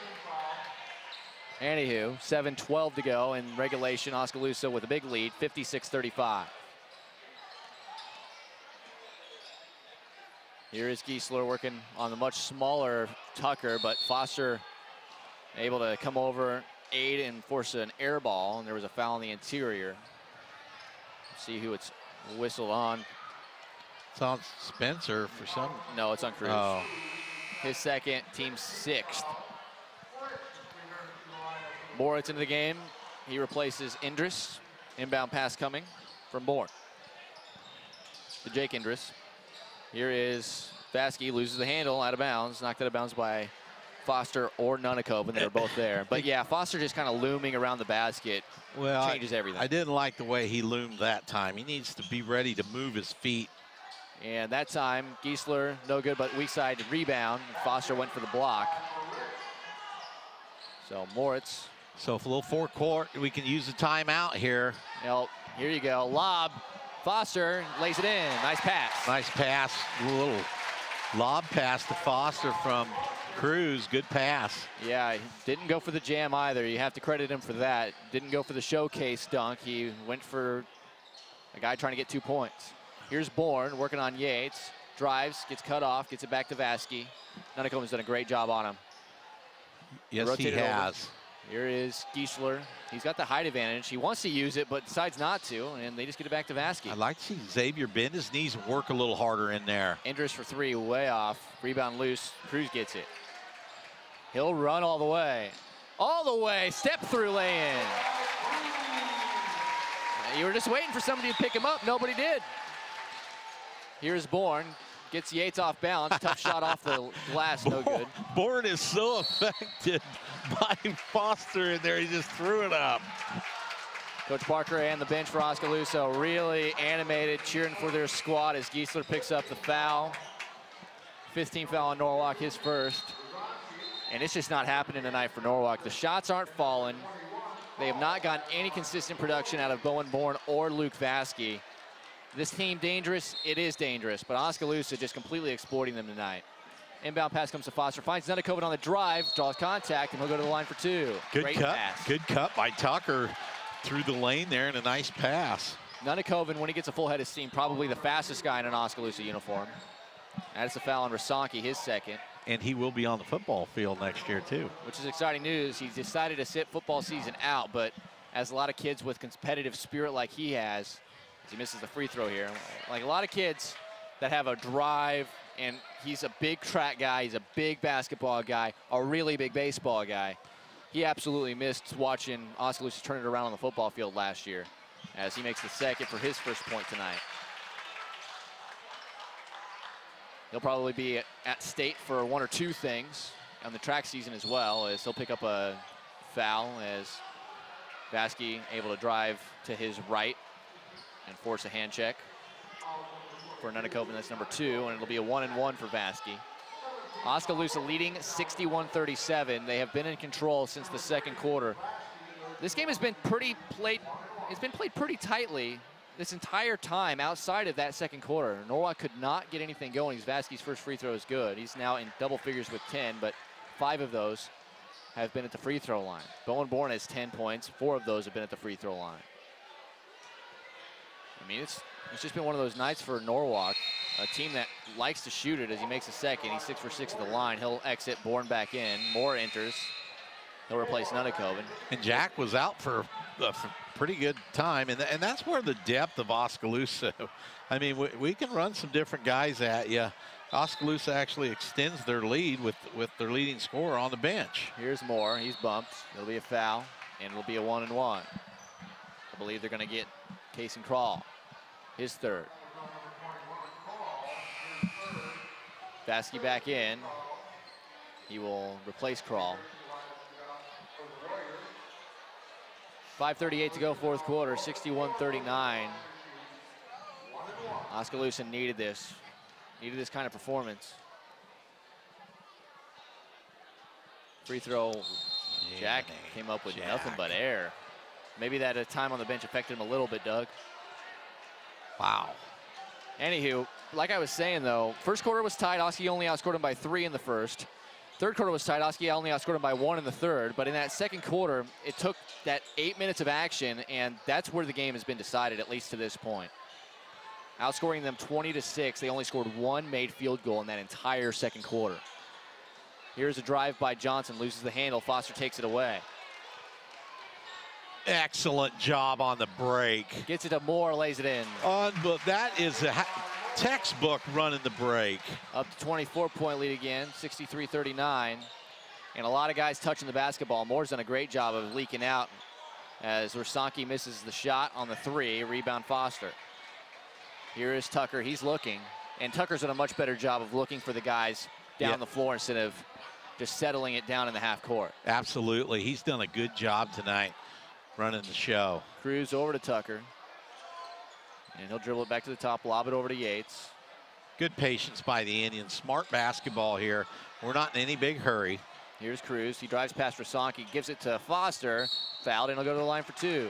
Anywho, seven twelve to go in regulation. Oskaloosa with a big lead, fifty-six thirty-five. Here is Giesler working on the much smaller Tucker, but Foster able to come over, aid, and force an air ball, and there was a foul on the interior. See who it's whistled on. It's on Spencer for some. No, it's on Cruz. Oh. His second, team sixth. Moritz into the game. He replaces Indris. Inbound pass coming from Moore to Jake Indris. Here is Vasky, loses the handle, out of bounds, knocked out of bounds by Foster or Nunikoven. They were both there. But yeah, Foster just kind of looming around the basket well, changes everything. I, I didn't like the way he loomed that time. He needs to be ready to move his feet. And that time, Giesler, no good, but weak side rebound. Foster went for the block. So Moritz. So for a little forecourt, we can use the timeout here. You know, here you go, lob. Foster lays it in, nice pass. Nice pass, a little lob pass to Foster from Cruz, good pass. Yeah, he didn't go for the jam either. You have to credit him for that. Didn't go for the showcase dunk. He went for a guy trying to get two points. Here's Bourne working on Yates. Drives, gets cut off, gets it back to Vasky. Nunikoven's done a great job on him. Yes, he has. Over. Here is Giesler. He's got the height advantage. He wants to use it, but decides not to, and they just get it back to Vasky. I'd like to see Xavier bend his knees and work a little harder in there. Indris for three, way off. Rebound loose. Cruz gets it. He'll run all the way. All the way. Step through lay-in. You were just waiting for somebody to pick him up. Nobody did. Here's Bourne. Gets Yates off balance. Tough shot off the glass. No good. Bourne is so affected by Foster in there. He just threw it up. Coach Parker and the bench for Oskaloosa really animated, cheering for their squad as Giesler picks up the foul. fifteenth foul on Norwalk, his first. And it's just not happening tonight for Norwalk. The shots aren't falling. They have not gotten any consistent production out of Bowen Bourne or Luke Vasky. This team dangerous, it is dangerous, but Oskaloosa just completely exploiting them tonight. Inbound pass comes to Foster, finds Nunikoven on the drive, draws contact, and he'll go to the line for two. Good Great cut, pass. good cut by Tucker through the lane there, and a nice pass. Nunikoven, when he gets a full head of steam, probably the fastest guy in an Oskaloosa uniform. That's a foul on Rasanki, his second. And he will be on the football field next year, too. Which is exciting news. He's decided to sit football season out, but as a lot of kids with competitive spirit like he has, he misses the free throw here. Like a lot of kids that have a drive, and he's a big track guy, he's a big basketball guy, a really big baseball guy. He absolutely missed watching Oskaloosa turn it around on the football field last year as he makes the second for his first point tonight. He'll probably be at state for one or two things on the track season as well, as he'll pick up a foul as Vasky able to drive to his right and force a hand check for Nunikoven. That's number two, and it'll be a one and one for Vasky. Oskaloosa leading sixty-one thirty-seven. They have been in control since the second quarter. This game has been pretty played, it's been played pretty tightly this entire time outside of that second quarter. Norwalk could not get anything going. Vasky's first free throw is good. He's now in double figures with ten, but five of those have been at the free throw line. Bowen Bourne has ten points. Four of those have been at the free throw line. I mean, it's, it's just been one of those nights for Norwalk, a team that likes to shoot it as he makes a second. He's six for six at the line. He'll exit, Bourne back in. Moore enters. He'll replace Nunikoven. And Jack was out for a pretty good time, and, and that's where the depth of Oskaloosa, I mean, we, we can run some different guys at you. Oskaloosa actually extends their lead with, with their leading scorer on the bench. Here's Moore. He's bumped. It'll be a foul, and it'll be a one and one. I believe they're going to get Case and Crawl. His third. Vasky back in. He will replace Crawl. five thirty-eight to go, fourth quarter, sixty-one thirty-nine. Oskaloosa needed this. Needed this kind of performance. Free throw, Jack came up with Jack. nothing but air. Maybe that uh, time on the bench affected him a little bit, Doug. Wow. Anywho, like I was saying though, first quarter was tied. Oski only outscored him by three in the first. Third quarter was tied. Oski only outscored him by one in the third. But in that second quarter, it took that eight minutes of action, and that's where the game has been decided, at least to this point. Outscoring them twenty to six. They only scored one made field goal in that entire second quarter. Here's a drive by Johnson, loses the handle. Foster takes it away. Excellent job on the break. Gets it to Moore, lays it in. On, but that is a textbook running the break. Up to twenty-four point lead again, sixty-three thirty-nine. And a lot of guys touching the basketball. Moore's done a great job of leaking out as Ursanki misses the shot on the three. Rebound Foster. Here is Tucker, he's looking. And Tucker's done a much better job of looking for the guys down Yep. the floor instead of just settling it down in the half court. Absolutely, he's done a good job tonight running the show. Cruz over to Tucker. And he'll dribble it back to the top, lob it over to Yates. Good patience by the Indians. Smart basketball here. We're not in any big hurry. Here's Cruz. He drives past Rasanki, gives it to Foster. Fouled, and he'll go to the line for two.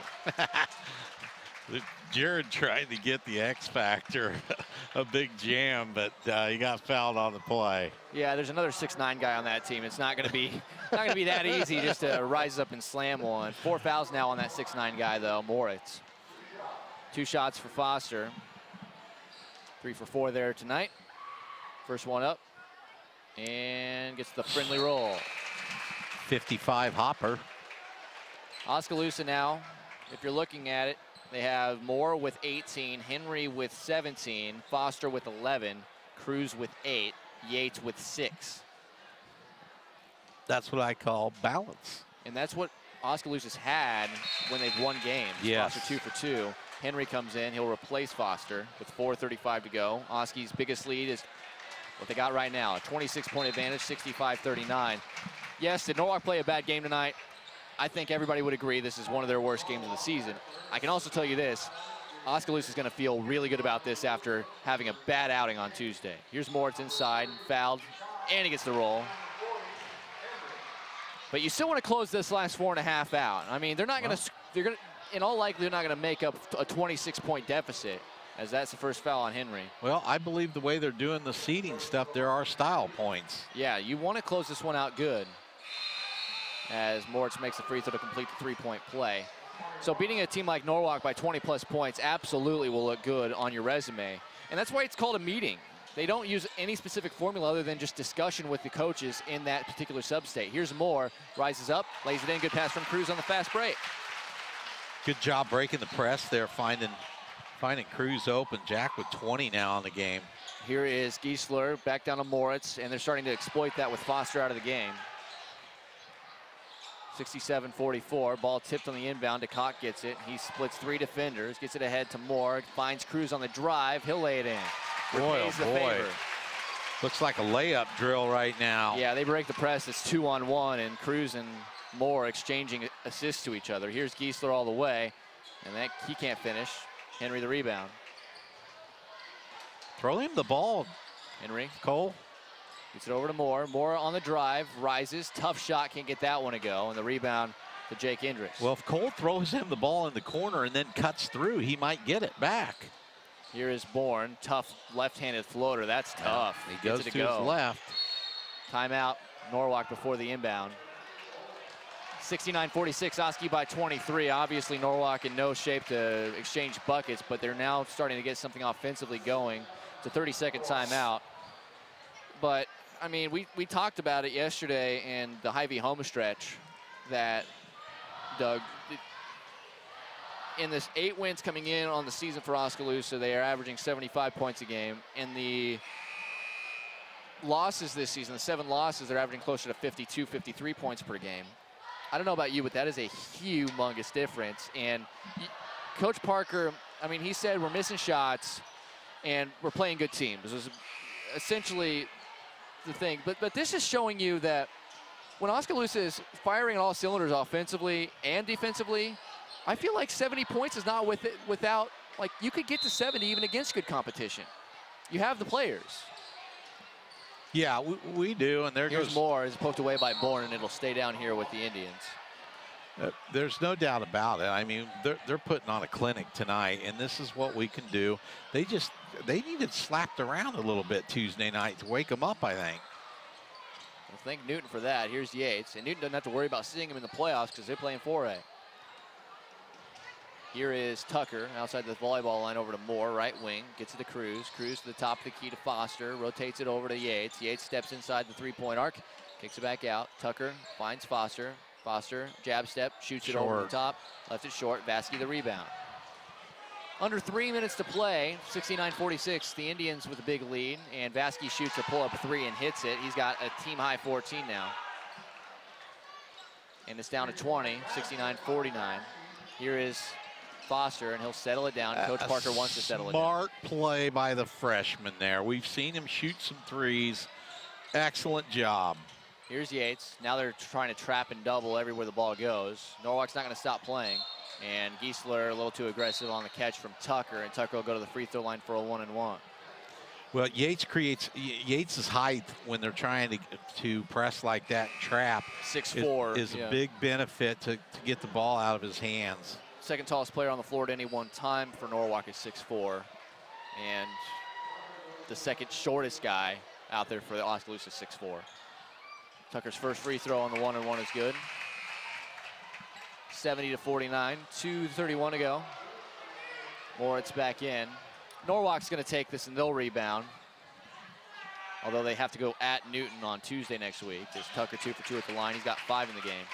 Jared tried to get the X factor, a big jam, but uh, he got fouled on the play. Yeah, there's another six nine guy on that team. It's not going to be not going to be that easy just to rise up and slam one. Four fouls now on that six nine guy, though, Moritz. Two shots for Foster. Three for four there tonight. First one up. And gets the friendly roll. fifty-five hopper. Oskaloosa now, if you're looking at it, they have Moore with eighteen, Henry with seventeen, Foster with eleven, Cruz with eight, Yates with six. That's what I call balance. And that's what Oskaloosa's had when they've won games. Yes. Foster two for two. Henry comes in, he'll replace Foster with four thirty-five to go. Oski's biggest lead is what they got right now, a twenty-six point advantage, sixty-five thirty-nine. Yes, did Norwalk play a bad game tonight? I think everybody would agree this is one of their worst games of the season. I can also tell you this, Oskaloosa is going to feel really good about this after having a bad outing on Tuesday. Here's Moritz inside, fouled, and he gets the roll. But you still want to close this last four and a half out. I mean, they're not going to, they're going to, in all likelihood, they're not going to make up a twenty-six point deficit, as that's the first foul on Henry. Well, I believe the way they're doing the seeding stuff, there are style points. Yeah, you want to close this one out good, as Moritz makes the free throw to complete the three-point play. So beating a team like Norwalk by twenty plus points absolutely will look good on your resume. And that's why it's called a meeting. They don't use any specific formula other than just discussion with the coaches in that particular sub-state. Here's Moore, rises up, lays it in, good pass from Cruz on the fast break. Good job breaking the press there, finding, finding Cruz open. Jack with twenty now on the game. Here is Giesler back down to Moritz, and they're starting to exploit that with Foster out of the game. sixty-seven forty-four, ball tipped on the inbound. DeCock gets it. He splits three defenders, gets it ahead to Moore, finds Cruz on the drive. He'll lay it in. Boy, Repays oh the boy. favor. Looks like a layup drill right now. Yeah, they break the press. It's two on one, and Cruz and Moore exchanging assists to each other. Here's Giesler all the way, and that he can't finish. Henry the rebound. Throw him the ball, Henry. Cole. Gets it over to Moore. Moore on the drive, rises. Tough shot, can't get that one to go. And the rebound to Jake Hendricks. Well, if Cole throws him the ball in the corner and then cuts through, he might get it back. Here is Bourne, tough left-handed floater. That's tough. He Gets goes it to, to go. his left. Timeout, Norwalk before the inbound. sixty-nine forty-six, Oski by twenty-three. Obviously, Norwalk in no shape to exchange buckets, but they're now starting to get something offensively going. It's a thirty second timeout. But, I mean, we, we talked about it yesterday in the Hy-Vee home stretch that, Doug, it, in this eight wins coming in on the season for Oskaloosa, they are averaging seventy-five points a game. In the losses this season, the seven losses, they're averaging closer to fifty-two, fifty-three points per game. I don't know about you, but that is a humongous difference. And Coach Parker, I mean, he said we're missing shots and we're playing good teams. This was essentially the thing. But, but this is showing you that when Oskaloosa is firing on all cylinders offensively and defensively, I feel like seventy points is not with it, without, like, you could get to seventy even against good competition. You have the players. Yeah, we, we do, and there Here's goes more. It's poked away by Bourne, and it'll stay down here with the Indians. Uh, there's no doubt about it. I mean, they're, they're putting on a clinic tonight, and this is what we can do. They just, they needed slapped around a little bit Tuesday night to wake them up, I think. Well, thank Newton for that. Here's Yates, and Newton doesn't have to worry about seeing him in the playoffs because they're playing four A. Here is Tucker outside the volleyball line over to Moore, right wing, gets it to Cruz. Cruz to the top of the key to Foster, rotates it over to Yates. Yates steps inside the three-point arc, kicks it back out. Tucker finds Foster. Foster, jab step, shoots it over the top, left it short. Vasky the rebound. Under three minutes to play, sixty-nine forty-six, the Indians with a big lead, and Vasky shoots a pull-up three and hits it. He's got a team-high fourteen now. And it's down to twenty, sixty-nine forty-nine. Here is Foster, and he'll settle it down. Coach A Parker wants to settle it down. Smart play by the freshman there. We've seen him shoot some threes. Excellent job. Here's Yates. Now they're trying to trap and double everywhere the ball goes. Norwalk's not going to stop playing. And Giesler a little too aggressive on the catch from Tucker, and Tucker will go to the free throw line for a one and one. Well, Yates creates Yates' height when they're trying to to press like that and trap. six four is, is yeah. a big benefit to, to get the ball out of his hands. Second tallest player on the floor at any one time for Norwalk is six four. And the second shortest guy out there for the Oskaloosa is six four. Tucker's first free throw on the one and one is good. seventy to forty-nine, two thirty-one to go. Moritz back in. Norwalk's going to take this and they'll rebound. Although they have to go at Newton on Tuesday next week. There's Tucker two for two at the line. He's got five in the game.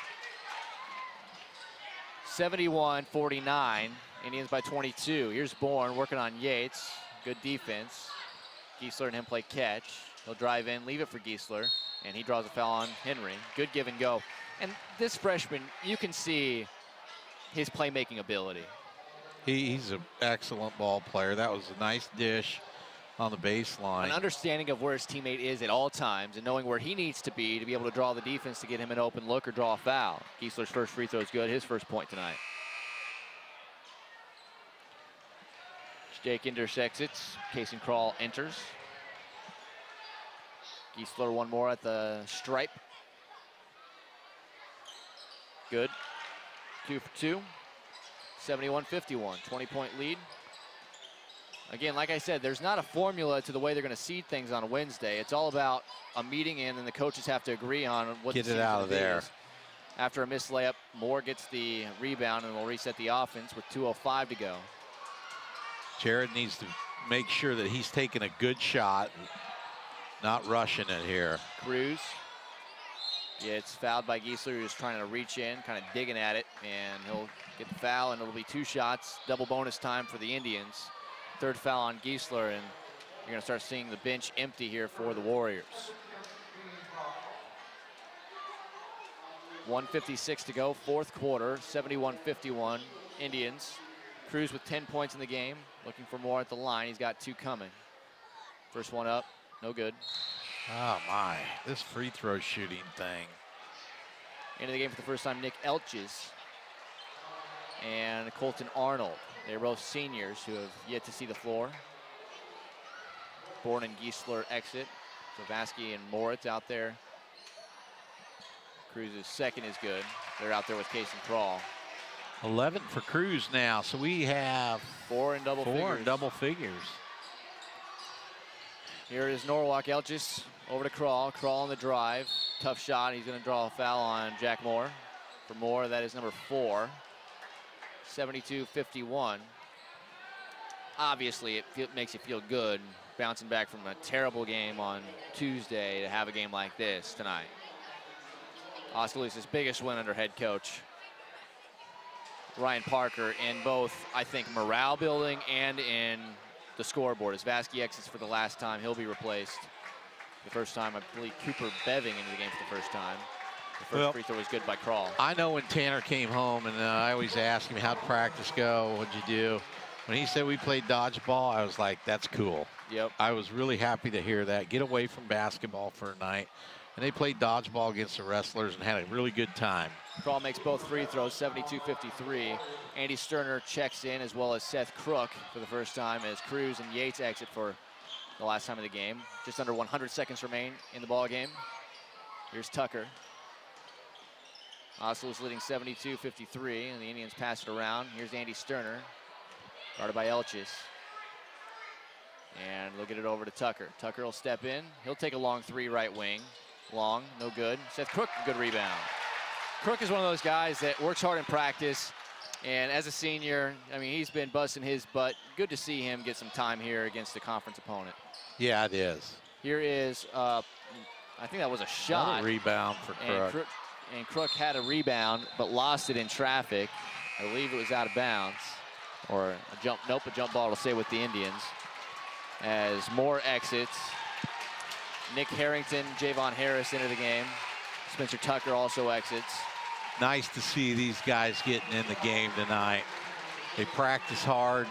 seventy-one forty-nine, Indians by twenty-two. Here's Bourne working on Yates. Good defense. Giesler and him play catch. He'll drive in, leave it for Giesler, and he draws a foul on Henry. Good give and go. And this freshman, you can see his playmaking ability. He, he's an excellent ball player. That was a nice dish on the baseline. An understanding of where his teammate is at all times and knowing where he needs to be to be able to draw the defense to get him an open look or draw a foul. Giesler's first free throw is good, his first point tonight. Jake intersects it, Case and Crawl enters. Giesler one more at the stripe. Good, two for two, seventy-one fifty-one, twenty point lead. Again, like I said, there's not a formula to the way they're going to seed things on a Wednesday. It's all about a meeting in, and the coaches have to agree on what Get the it out of there. Is. After a missed layup, Moore gets the rebound, and we'll reset the offense with two oh five to go. Jared needs to make sure that he's taking a good shot, not rushing it here. Cruz. Yeah, it's fouled by Giesler, who's trying to reach in, kind of digging at it, and he'll get the foul, and it'll be two shots, double bonus time for the Indians. Third foul on Giesler, and you're going to start seeing the bench empty here for the Warriors. one fifty-six to go, fourth quarter, seventy-one fifty-one, Indians. Cruz with ten points in the game, looking for more at the line. He's got two coming. First one up, no good. Oh my, this free throw shooting thing. Into the game for the first time, Nick Elches and Colton Arnold. They're both seniors who have yet to see the floor. Bourne and Giesler exit. So Vasky and Moritz out there. Cruz's second is good. They're out there with Case and Crawl. eleven for Cruz now, so we have four in double four figures. in double figures. Here is Norwalk. Elches over to Crawl. Crawl on the drive. Tough shot. He's going to draw a foul on Jack Moore. For Moore, that is number four. seventy-two fifty-one. Obviously, it feel, makes you feel good bouncing back from a terrible game on Tuesday to have a game like this tonight. Oskaloosa's biggest win under head coach Ryan Parker in both, I think, morale building and in the scoreboard. As Vasky exits for the last time, he'll be replaced. The first time, I believe, Cooper Beving into the game for the first time. The first Well, free throw was good by Crawl. I know when Tanner came home, and uh, I always ask him, how'd practice go? What'd you do? When he said we played dodgeball, I was like, that's cool. Yep. I was really happy to hear that. Get away from basketball for a night. And they played dodgeball against the wrestlers and had a really good time. Crawl makes both free throws, seventy-two fifty-three. Andy Sterner checks in, as well as Seth Crook for the first time, as Cruz and Yates exit for the last time of the game. Just under one hundred seconds remain in the ball game. Here's Tucker. Oskaloosa leading seventy-two fifty-three, and the Indians pass it around. Here's Andy Sterner, guarded by Elchis. And they'll get it over to Tucker. Tucker will step in. He'll take a long three right wing. Long, no good. Seth Crook, good rebound. Crook is one of those guys that works hard in practice. And as a senior, I mean, he's been busting his butt. Good to see him get some time here against a conference opponent. Yeah, it is. Here is, uh, I think that was a shot. Another rebound for Crook. And Crook. And Crook had a rebound, but lost it in traffic. I believe it was out of bounds. Or a jump, nope, a jump ball to stay with the Indians. As Moore exits. Nick Harrington, Javon Harris into the game. Spencer Tucker also exits. Nice to see these guys getting in the game tonight. They practice hard.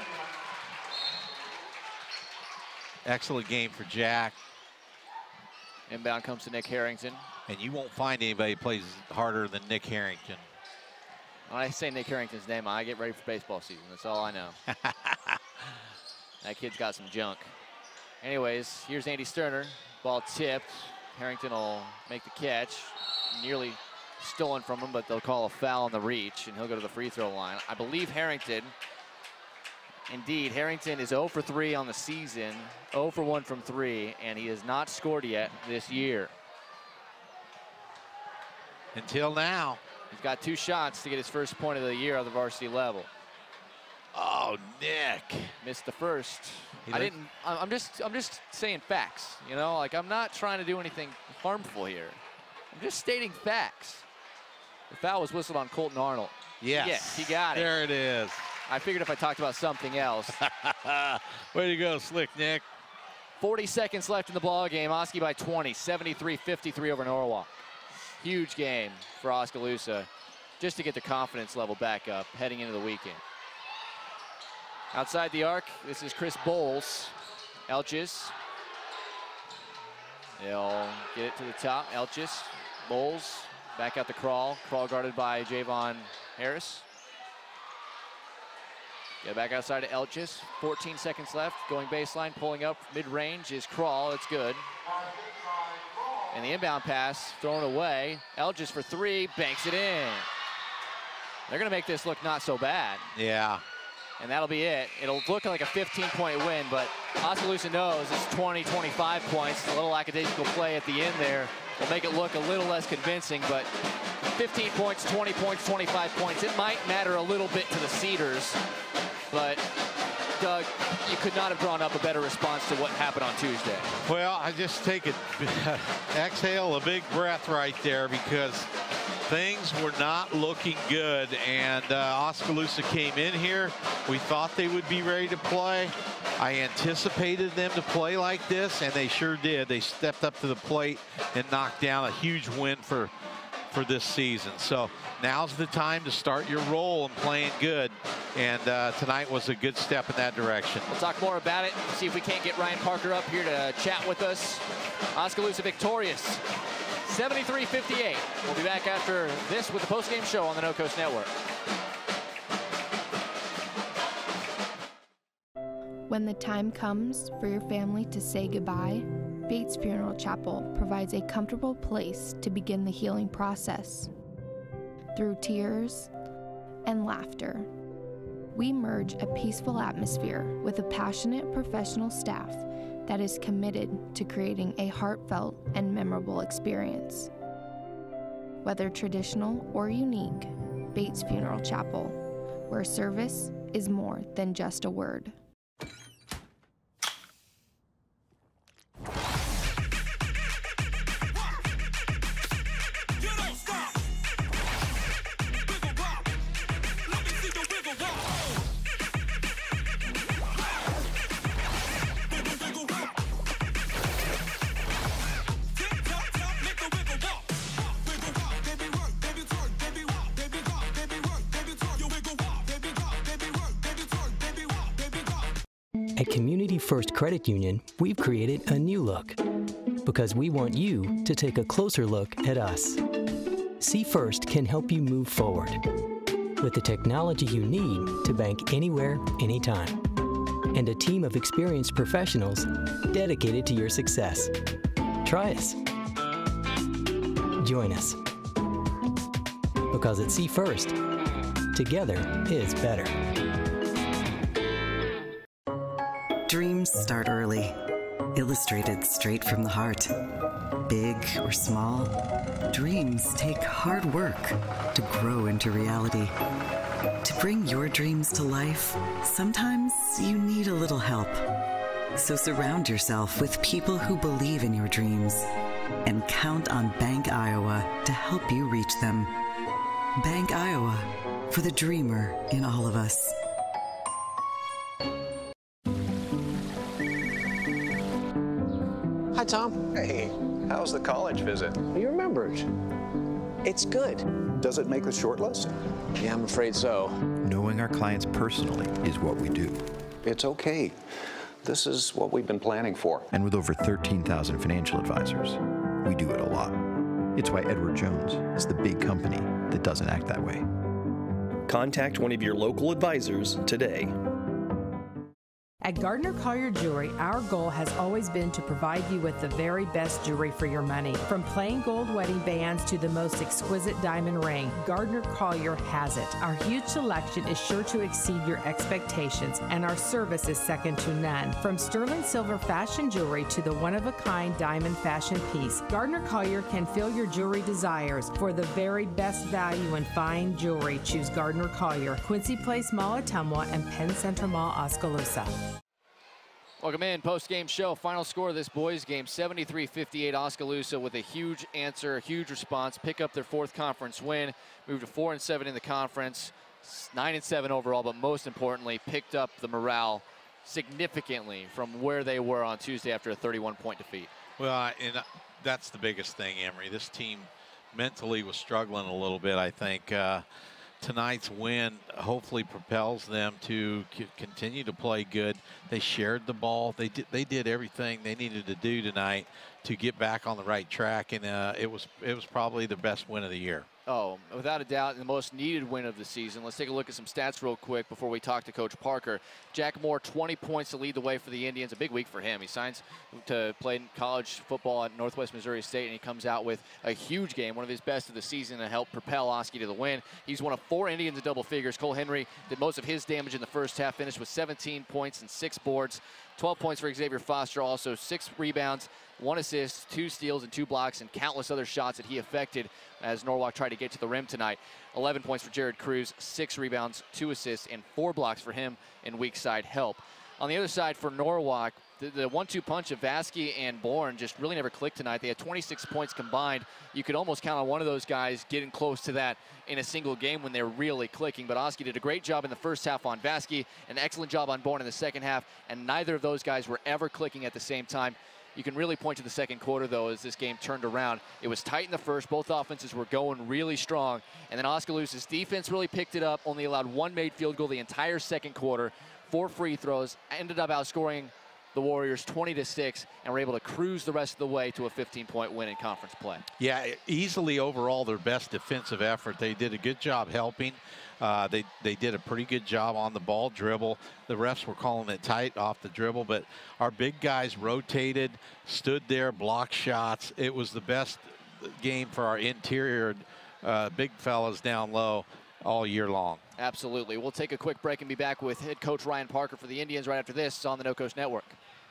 Excellent game for Jack. Inbound comes to Nick Harrington. And you won't find anybody who plays harder than Nick Harrington. When I say Nick Harrington's name, I get ready for baseball season. That's all I know. That kid's got some junk. Anyways, here's Andy Sterner. Ball tipped. Harrington will make the catch. Nearly stolen from him, but they'll call a foul on the reach, and he'll go to the free throw line. I believe Harrington, indeed, Harrington is zero for three on the season, zero for one from three, and he has not scored yet this year. Until now. He's got two shots to get his first point of the year on the varsity level. Oh, Nick. Missed the first. He I didn't, I'm just, I'm just saying facts, you know, like I'm not trying to do anything harmful here. I'm just stating facts. The foul was whistled on Colton Arnold. Yes. Yes, he got it. There it is. I figured if I talked about something else. Way to go, Slick Nick. forty seconds left in the ball game. Oski by twenty, seventy-three fifty-three over Norwalk. Huge game for Oskaloosa just to get the confidence level back up heading into the weekend. Outside the arc, this is Chris Bowles. Elchis. They'll get it to the top. Elchis, Bowles, back out the crawl. Crawl guarded by Javon Harris. Get back outside to Elchis. fourteen seconds left. Going baseline, pulling up mid-range is Crawl. It's good. And the inbound pass thrown away. Elchis for three, banks it in. They're going to make this look not so bad. Yeah. And that'll be it. It'll look like a fifteen point win, but Oskaloosa knows it's twenty, twenty-five points. A little lackadaisical play at the end there will make it look a little less convincing, but fifteen points, twenty points, twenty-five points. It might matter a little bit to the Cedars, but Doug, you could not have drawn up a better response to what happened on Tuesday. Well, I just take an exhale, a big breath right there, because things were not looking good, and uh, Oskaloosa came in here. We thought they would be ready to play. I anticipated them to play like this, and they sure did. They stepped up to the plate and knocked down a huge win for, for this season. So now's the time to start your roll and playing good, and uh, tonight was a good step in that direction. We'll talk more about it, see if we can't get Ryan Parker up here to chat with us. Oskaloosa victorious, seventy-three fifty-eight. We'll be back after this with the postgame show on the No Coast Network. When the time comes for your family to say goodbye, Bates Funeral Chapel provides a comfortable place to begin the healing process. Through tears and laughter, we merge a peaceful atmosphere with a passionate professional staff that is committed to creating a heartfelt and memorable experience. Whether traditional or unique, Bates Funeral Chapel, where service is more than just a word. At Community First Credit Union, we've created a new look. because we want you to take a closer look at us. See First can help you move forward with the technology you need to bank anywhere, anytime, and a team of experienced professionals dedicated to your success. Try us. Join us. Because at See First, together is better. Dreams start early. Illustrated straight from the heart. Big or small, dreams take hard work to grow into reality. To bring your dreams to life, sometimes you need a little help. So surround yourself with people who believe in your dreams and count on Bank Iowa to help you reach them. Bank Iowa, for the dreamer in all of us. Hi, Tom. Hey, how's the college visit? You remembered. It's good. Does it make the short list? Yeah, I'm afraid so. Knowing our clients personally is what we do. It's okay. This is what we've been planning for. And with over thirteen thousand financial advisors, we do it a lot. It's why Edward Jones is the big company that doesn't act that way. Contact one of your local advisors today. At Gardner Collier Jewelry, our goal has always been to provide you with the very best jewelry for your money. From plain gold wedding bands to the most exquisite diamond ring, Gardner Collier has it. Our huge selection is sure to exceed your expectations, and our service is second to none. From sterling silver fashion jewelry to the one-of-a-kind diamond fashion piece, Gardner Collier can fill your jewelry desires. For the very best value in fine jewelry, choose Gardner Collier, Quincy Place Mall, Ottumwa, and Penn Central Mall, Oskaloosa. Welcome in, post-game show. Final score of this boys game, seventy-three fifty-eight Oskaloosa with a huge answer, a huge response, pick up their fourth conference win, move to four and seven in the conference, nine and seven overall, but most importantly, picked up the morale significantly from where they were on Tuesday after a thirty-one point defeat. Well, and that's the biggest thing, Emery. This team mentally was struggling a little bit, I think. Uh, Tonight's win hopefully propels them to continue to play good. They shared the ball. They did, they did everything they needed to do tonight to get back on the right track, and uh, it was it was probably the best win of the year. Oh, without a doubt, the most needed win of the season. Let's take a look at some stats real quick before we talk to Coach Parker. Jack Moore, twenty points to lead the way for the Indians. A big week for him. He signs to play college football at Northwest Missouri State, and he comes out with a huge game, one of his best of the season, to help propel Oski to the win. He's one of four Indians in double figures. Cole Henry did most of his damage in the first half, finished with seventeen points and six boards. twelve points for Xavier Foster, also six rebounds, one assist, two steals, and two blocks, and countless other shots that he affected as Norwalk tried to get to the rim tonight. eleven points for Jared Cruz, six rebounds, two assists, and four blocks for him in weak side help. On the other side for Norwalk, the, the one two punch of Vasky and Bourne just really never clicked tonight. They had twenty-six points combined. You could almost count on one of those guys getting close to that in a single game when they're really clicking. But Oski did a great job in the first half on Vasky, an excellent job on Bourne in the second half, and neither of those guys were ever clicking at the same time. You can really point to the second quarter, though, as this game turned around. It was tight in the first. Both offenses were going really strong. And then Oskaloosa's defense really picked it up, only allowed one made field goal the entire second quarter, four free throws, ended up outscoring the Warriors twenty to six, and were able to cruise the rest of the way to a fifteen point win in conference play. Yeah, easily overall their best defensive effort. They did a good job helping. Uh, they, they did a pretty good job on the ball dribble. The refs were calling it tight off the dribble, but our big guys rotated, stood there, blocked shots. It was the best game for our interior uh, big fellas down low all year long. Absolutely. We'll take a quick break and be back with head coach Ryan Parker for the Indians right after this on the No Coast Network.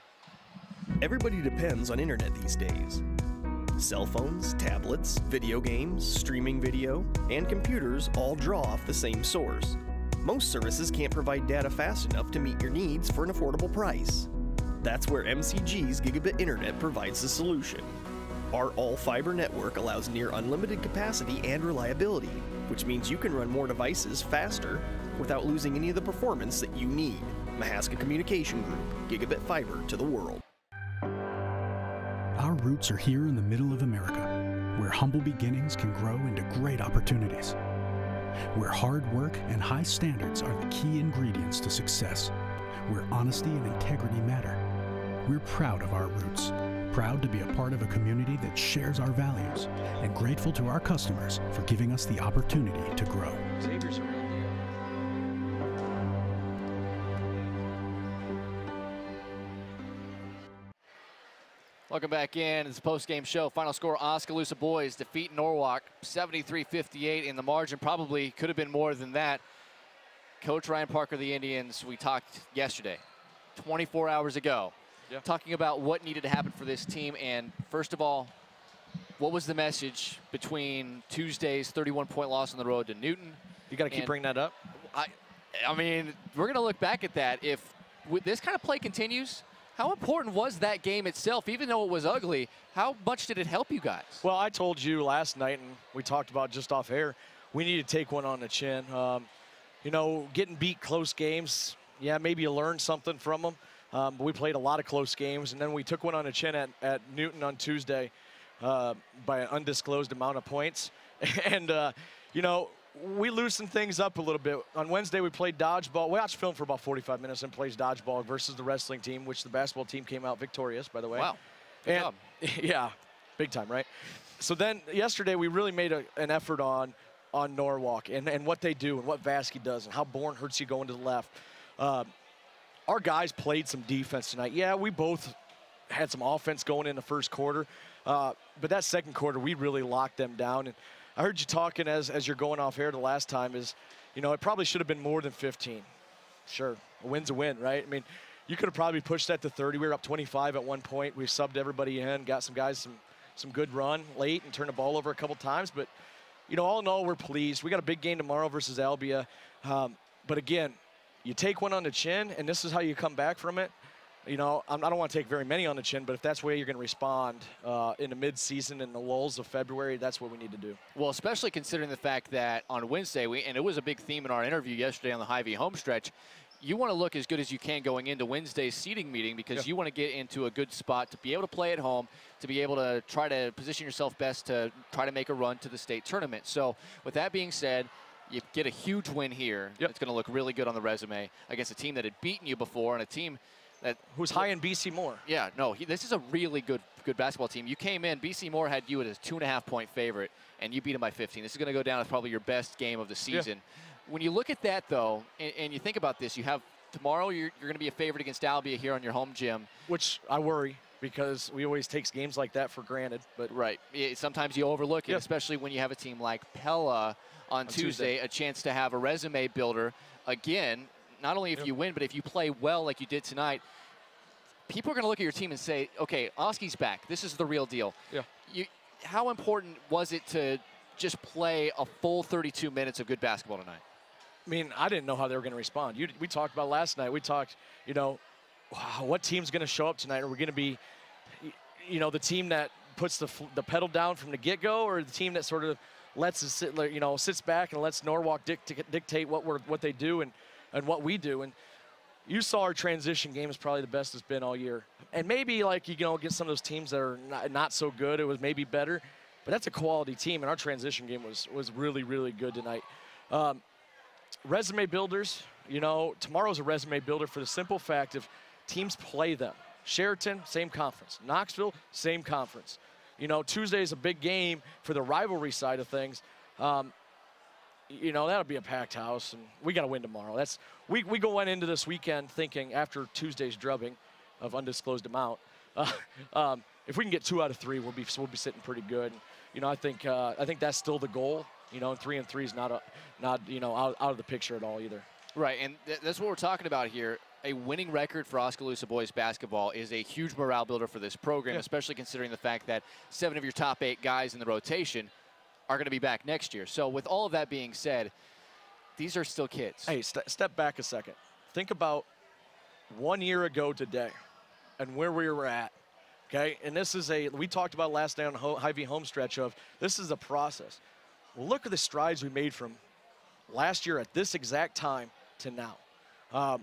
Everybody depends on internet these days. Cell phones, tablets, video games, streaming video, and computers all draw off the same source. Most services can't provide data fast enough to meet your needs for an affordable price. That's where M C G's Gigabit Internet provides the solution. Our all-fiber network allows near unlimited capacity and reliability, which means you can run more devices faster without losing any of the performance that you need. Mahaska Communication Group, Gigabit Fiber to the world. Our roots are here in the middle of America, where humble beginnings can grow into great opportunities, where hard work and high standards are the key ingredients to success, where honesty and integrity matter. We're proud of our roots, proud to be a part of a community that shares our values, and grateful to our customers for giving us the opportunity to grow. Xavier's a real deal. Welcome back in. It's a post-game show. Final score, Oskaloosa boys defeat Norwalk seventy-three fifty-eight, and the margin probably could have been more than that. Coach Ryan Parker of the Indians, we talked yesterday, twenty-four hours ago, yeah. talking about what needed to happen for this team. And first of all, what was the message between Tuesday's thirty-one point loss on the road to Newton? You got to keep bringing that up. I, I mean, we're going to look back at that. If this kind of play continues, how important was that game itself? Even though it was ugly, how much did it help you guys? Well, I told you last night, and we talked about just off air, we need to take one on the chin. Um, you know, getting beat close games, yeah, maybe you learned something from them. Um, but we played a lot of close games, and then we took one on the chin at, at Newton on Tuesday uh, by an undisclosed amount of points. and, uh, you know, we loosened things up a little bit. On Wednesday, we played dodgeball. We watched film for about forty-five minutes and plays dodgeball versus the wrestling team, which the basketball team came out victorious, by the way. Wow. Good and, job. Yeah, big time, right? So then yesterday, we really made a, an effort on on Norwalk and, and what they do and what Vasky does and how Bourne hurts you going to the left. Uh, our guys played some defense tonight. Yeah, we both had some offense going in the first quarter, uh, but that second quarter, we really locked them down. And I heard you talking as, as you're going off air the last time is, you know, it probably should have been more than fifteen. Sure, a win's a win, right? I mean, you could have probably pushed that to thirty. We were up twenty-five at one point. We subbed everybody in, got some guys some, some good run late and turned the ball over a couple times. But, you know, all in all, we're pleased. We got a big game tomorrow versus Albia. Um, but, again, you take one on the chin, and this is how you come back from it. You know, I don't want to take very many on the chin, but if that's the way you're going to respond uh, in the mid-season and the lulls of February, that's what we need to do. Well, especially considering the fact that on Wednesday, we, and it was a big theme in our interview yesterday on the Hy-Vee homestretch, you want to look as good as you can going into Wednesday's seeding meeting because yeah. you want to get into a good spot to be able to play at home, to be able to try to position yourself best to try to make a run to the state tournament. So with that being said, you get a huge win here. Yep. It's going to look really good on the resume against a team that had beaten you before and a team that who's high in B C Moore. Yeah, no, he, this is a really good good basketball team. You came in, B C Moore had you as a two and a half point favorite, and you beat him by fifteen. This is going to go down as probably your best game of the season. Yeah. When you look at that, though, and, and you think about this, you have tomorrow you're, you're going to be a favorite against Albia here on your home gym. Which I worry because we always take games like that for granted. But right, it, sometimes you overlook it, yeah. especially when you have a team like Pella on, on Tuesday, Tuesday, a chance to have a resume builder. Again, not only if yeah. you win, but if you play well like you did tonight, people are going to look at your team and say, okay, Oski's back. This is the real deal. Yeah. You, how important was it to just play a full thirty-two minutes of good basketball tonight? I mean, I didn't know how they were going to respond. You, we talked about last night. We talked, you know, wow, what team's going to show up tonight? Are we going to be, you know, the team that puts the, the pedal down from the get-go or the team that sort of lets us sit, you know, sits back and lets Norwalk dict dictate what, we're, what they do and, and what we do? And you saw our transition game is probably the best it's been all year. And maybe, like, you know, against some of those teams that are not, not so good, it was maybe better. But that's a quality team, and our transition game was, was really, really good tonight. Um, resume builders, you know, tomorrow's a resume builder for the simple fact of teams play them. Sheraton, same conference. Knoxville, same conference. You know, Tuesday is a big game for the rivalry side of things. Um, you know, that'll be a packed house, and we got to win tomorrow. That's we we go went into this weekend thinking after Tuesday's drubbing of undisclosed amount, uh, um, if we can get two out of three, we'll be we'll be sitting pretty good. And, you know, I think uh, I think that's still the goal. You know, and three and three is not a not you know out, out of the picture at all either. Right, and th that's what we're talking about here. A winning record for Oskaloosa boys basketball is a huge morale builder for this program, yeah. especially considering the fact that seven of your top eight guys in the rotation are going to be back next year. So with all of that being said, these are still kids. Hey, st step back a second. Think about one year ago today and where we were at, okay? And this is a, we talked about last night on the Hy-Vee homestretch of, this is a process. Well, look at the strides we made from last year at this exact time to now. Um,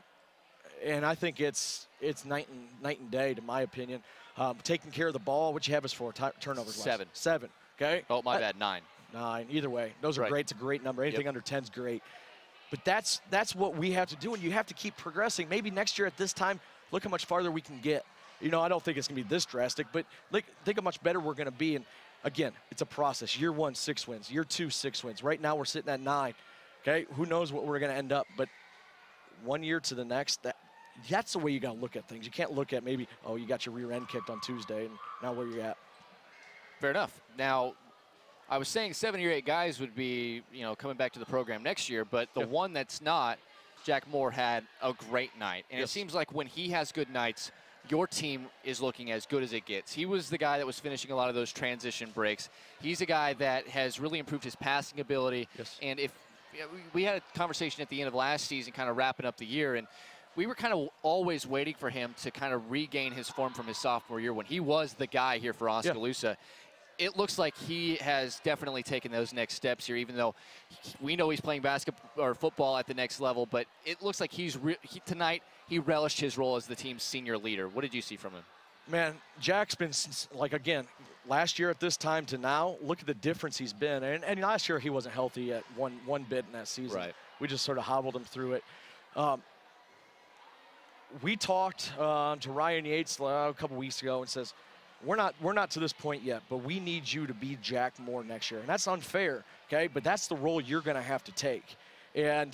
and I think it's it's night and, night and day, to my opinion. Um, taking care of the ball, what you have is for turnovers. Seven. Less. Seven, okay? Oh, my I, bad, nine. Nine, either way. Those are right. great. It's a great number. Anything yep. under ten is great. But that's that's what we have to do, and you have to keep progressing. Maybe next year at this time, look how much farther we can get. You know, I don't think it's going to be this drastic, but like, think how much better we're going to be. And again, it's a process. Year one, six wins. Year two, six wins. Right now, we're sitting at nine. Okay, who knows what we're going to end up? But one year to the next, that that's the way you got to look at things. You can't look at maybe, oh, you got your rear end kicked on Tuesday, and now where you're at. Fair enough. Now, I was saying seven or eight guys would be, you know, coming back to the program next year, but the Yep. one that's not, Jack Moore had a great night. And Yes. it seems like when he has good nights, your team is looking as good as it gets. He was the guy that was finishing a lot of those transition breaks. He's a guy that has really improved his passing ability. Yes. And if you know, we- we had a conversation at the end of last season, kind of wrapping up the year, and we were kind of always waiting for him to kind of regain his form from his sophomore year when he was the guy here for Oskaloosa. It looks like he has definitely taken those next steps here, even though he, we know he's playing basketball or football at the next level, but it looks like he's re he, tonight he relished his role as the team's senior leader. What did you see from him? Man, Jack's been, like, again, last year at this time to now, look at the difference he's been. And, and last year he wasn't healthy at one, one bit in that season. Right. We just sort of hobbled him through it. Um, we talked uh, to Ryan Yates uh, a couple weeks ago and says, we're not, we're not to this point yet, but we need you to be Jack Moore next year. And that's unfair, okay? But that's the role you're going to have to take. And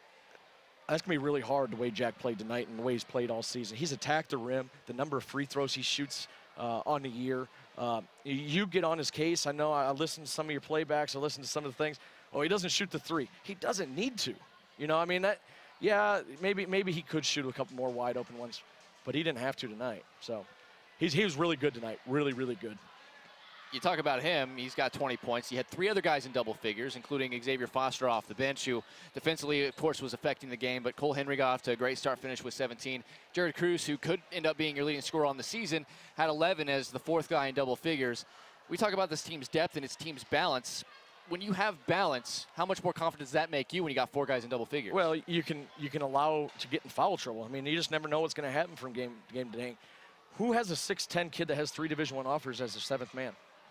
that's going to be really hard the way Jack played tonight and the way he's played all season. He's attacked the rim, the number of free throws he shoots uh, on the year. Uh, you get on his case. I know I listened to some of your playbacks. I listened to some of the things. Oh, he doesn't shoot the three. He doesn't need to. You know, I mean, that, yeah, maybe maybe he could shoot a couple more wide open ones, but he didn't have to tonight. So he's, he was really good tonight, really, really good. You talk about him, he's got twenty points. He had three other guys in double figures, including Xavier Foster off the bench, who defensively, of course, was affecting the game, but Cole Henry got off to a great start finish with seventeen. Jared Cruz, who could end up being your leading scorer on the season, had eleven as the fourth guy in double figures. We talk about this team's depth and its team's balance. When you have balance, how much more confidence does that make you when you got four guys in double figures? Well, you can you can allow to get in foul trouble. I mean, you just never know what's going to happen from game to game to game. Who has a six ten kid that has three Division One offers as their seventh man?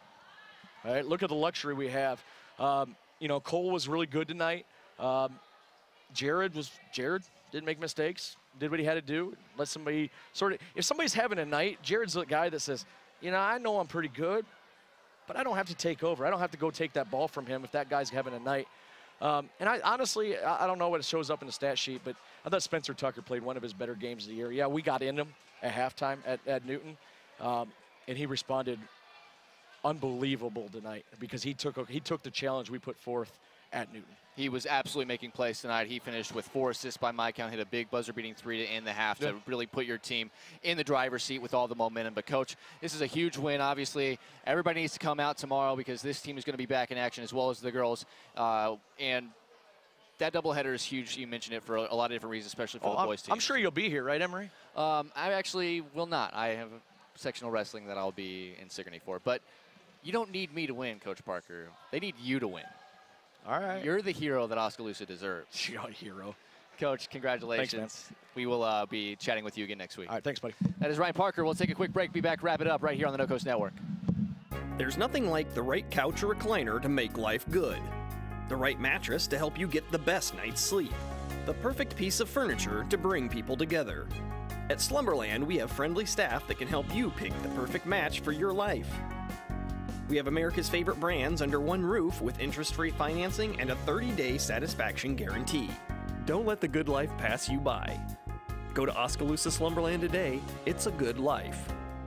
All right, look at the luxury we have. Um, you know, Cole was really good tonight. Um, Jared was Jared didn't make mistakes. Did what he had to do. Let somebody sort of. If somebody's having a night, Jared's the guy that says, you know, I know I'm pretty good, but I don't have to take over. I don't have to go take that ball from him if that guy's having a night. Um, and I honestly, I, I don't know what it shows up in the stat sheet, but I thought Spencer Tucker played one of his better games of the year. Yeah, we got in him at halftime at, at Newton, um, and he responded unbelievable tonight because he took a, he took the challenge we put forth at Newton. He was absolutely making plays tonight. He finished with four assists by my count, hit a big buzzer-beating three to end the half Yeah. to really put your team in the driver's seat with all the momentum. But, Coach, this is a huge win. Obviously, everybody needs to come out tomorrow because this team is going to be back in action as well as the girls. Uh, and that doubleheader is huge. You mentioned it for a, a lot of different reasons, especially for Oh, the I'm, boys team. I'm sure you'll be here, right, Emery? Um, I actually will not. I have sectional wrestling that I'll be in Sigourney for. But you don't need me to win, Coach Parker. They need you to win. All right. You're the hero that Oskaloosa deserves. You're a hero. Coach, congratulations. Thanks, we will uh, be chatting with you again next week. All right, thanks, buddy. That is Ryan Parker. We'll take a quick break, be back, wrap it up right here on the No Coast Network. There's nothing like the right couch or recliner to make life good. The right mattress to help you get the best night's sleep. The perfect piece of furniture to bring people together. At Slumberland, we have friendly staff that can help you pick the perfect match for your life. We have America's favorite brands under one roof with interest-free financing and a thirty day satisfaction guarantee. Don't let the good life pass you by. Go to Oskaloosa Slumberland today. It's a good life.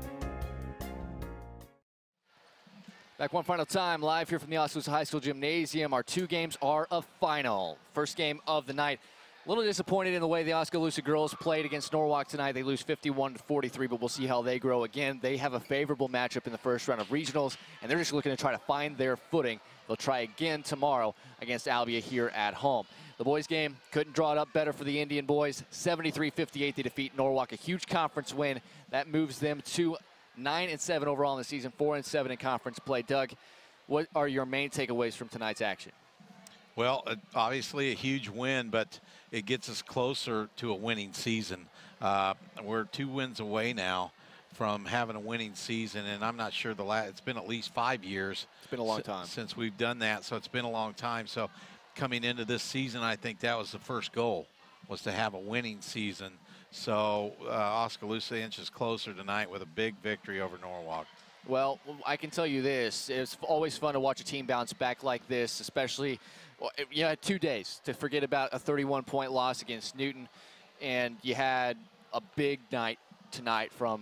Back one final time, live here from the Oskaloosa High School Gymnasium. Our two games are a final. First game of the night. A little disappointed in the way the Oskaloosa girls played against Norwalk tonight. They lose fifty-one to forty-three, but we'll see how they grow again. They have a favorable matchup in the first round of regionals, and they're just looking to try to find their footing. They'll try again tomorrow against Albia here at home. The boys game couldn't draw it up better for the Indian boys. seventy-three fifty-eight, they defeat Norwalk, a huge conference win. That moves them to nine and seven overall in the season, four and seven in conference play. Doug, what are your main takeaways from tonight's action? Well, uh, obviously a huge win, but it gets us closer to a winning season. Uh, we're two wins away now from having a winning season, and I'm not sure the last, it's been at least five years. It's been a long time since we've done that, so it's been a long time. So coming into this season, I think that was the first goal, was to have a winning season So uh, Oskaloosa inches closer tonight with a big victory over Norwalk. Well, I can tell you this. It's always fun to watch a team bounce back like this, especially, you had two days to forget about a thirty-one point loss against Newton, and you had a big night tonight from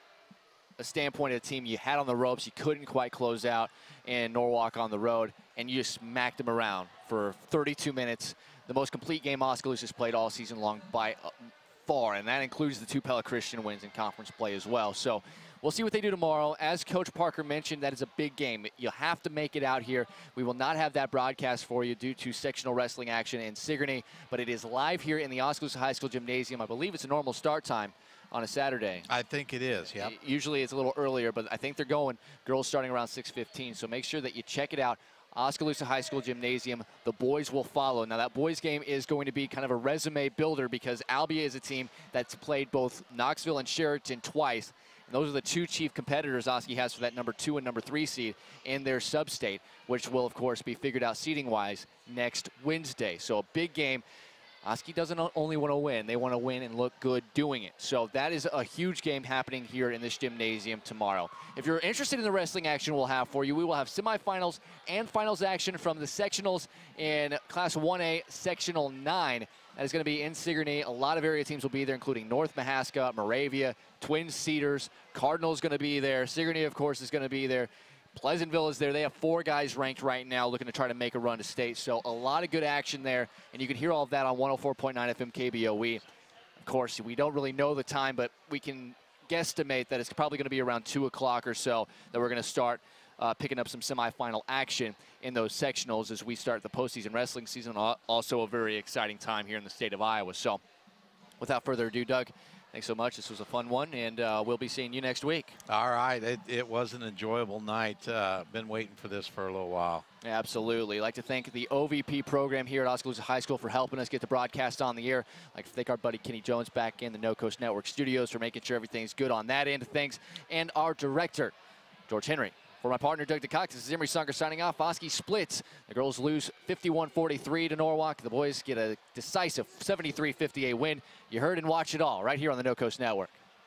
a standpoint of the team you had on the ropes. You couldn't quite close out, and Norwalk on the road, and you just smacked them around for thirty-two minutes. The most complete game Oskaloosa's played all season long by far, and that includes the two Pella Christian wins in conference play as well. So we'll see what they do tomorrow. As Coach Parker mentioned, that is a big game. You'll have to make it out here. We will not have that broadcast for you due to sectional wrestling action in Sigourney, but it is live here in the Oskaloosa High School Gymnasium. I believe it's a normal start time on a Saturday. I think it is, yeah. Usually it's a little earlier, but I think they're going girls starting around six fifteen, so make sure that you check it out. Oskaloosa High School Gymnasium. The boys will follow. Now, that boys game is going to be kind of a resume builder because Albia is a team that's played both Knoxville and Sheraton twice. And those are the two chief competitors Oski has for that number two and number three seed in their sub-state, which will, of course, be figured out seeding-wise next Wednesday. So a big game. Oski doesn't only want to win. They want to win and look good doing it. So that is a huge game happening here in this gymnasium tomorrow. If you're interested in the wrestling action we'll have for you, we will have semifinals and finals action from the sectionals in Class one A Sectional nine. That is going to be in Sigourney. A lot of area teams will be there, including North Mahaska, Moravia, Twin Cedars. Cardinal's going to be there. Sigourney, of course, is going to be there. Pleasantville is there. They have four guys ranked right now looking to try to make a run to state. So a lot of good action there, and you can hear all of that on one oh four point nine F M K B O E. Of course, we don't really know the time, but we can guesstimate that it's probably going to be around two o'clock or so that we're going to start uh, picking up some semifinal action in those sectionals as we start the postseason wrestling season. Also a very exciting time here in the state of Iowa. So without further ado, Doug, thanks so much. This was a fun one, and uh, we'll be seeing you next week. All right. It, it was an enjoyable night. Uh, been waiting for this for a little while. Absolutely. I'd like to thank the O V P program here at Oskaloosa High School for helping us get the broadcast on the air. I'd like to thank our buddy Kenny Jones back in the No Coast Network studios for making sure everything's good on that end of things. And our director, George Henry. For my partner, Doug DeCox, this is Emery Sunger signing off. Oski splits. The girls lose fifty-one forty-three to Norwalk. The boys get a decisive seventy-three fifty-eight win. You heard and watched it all right here on the No Coast Network.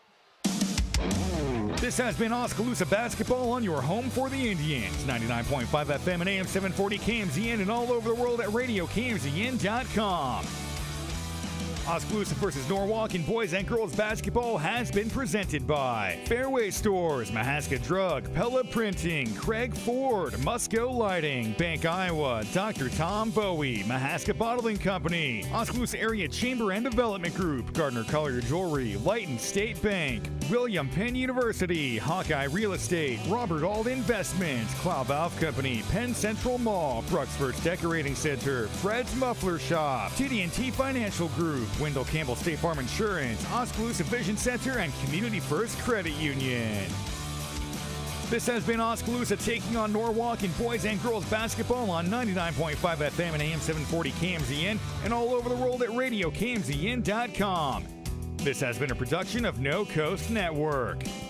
This has been Oskaloosa basketball on your home for the Indians. ninety-nine point five F M and A M seven forty K M Z N and all over the world at radio K M Z N dot com. Oskaloosa versus Norwalk in boys and girls basketball has been presented by Fairway Stores, Mahaska Drug, Pella Printing, Craig Ford, Musco Lighting, Bank Iowa, Doctor Tom Bowie, Mahaska Bottling Company, Oskaloosa Area Chamber and Development Group, Gardner Collier Jewelry, Lighton State Bank, William Penn University, Hawkeye Real Estate, Robert Ald Investments, Cloud Valve Company, Penn Central Mall, Bruxford's Decorating Center, Fred's Muffler Shop, T D and T Financial Group, Wendell Campbell State Farm Insurance, Oskaloosa Vision Center, and Community First Credit Union. This has been Oskaloosa taking on Norwalk in boys and girls basketball on ninety-nine point five F M and A M seven forty K M Z N and all over the world at radio K M Z N dot com. This has been a production of No Coast Network.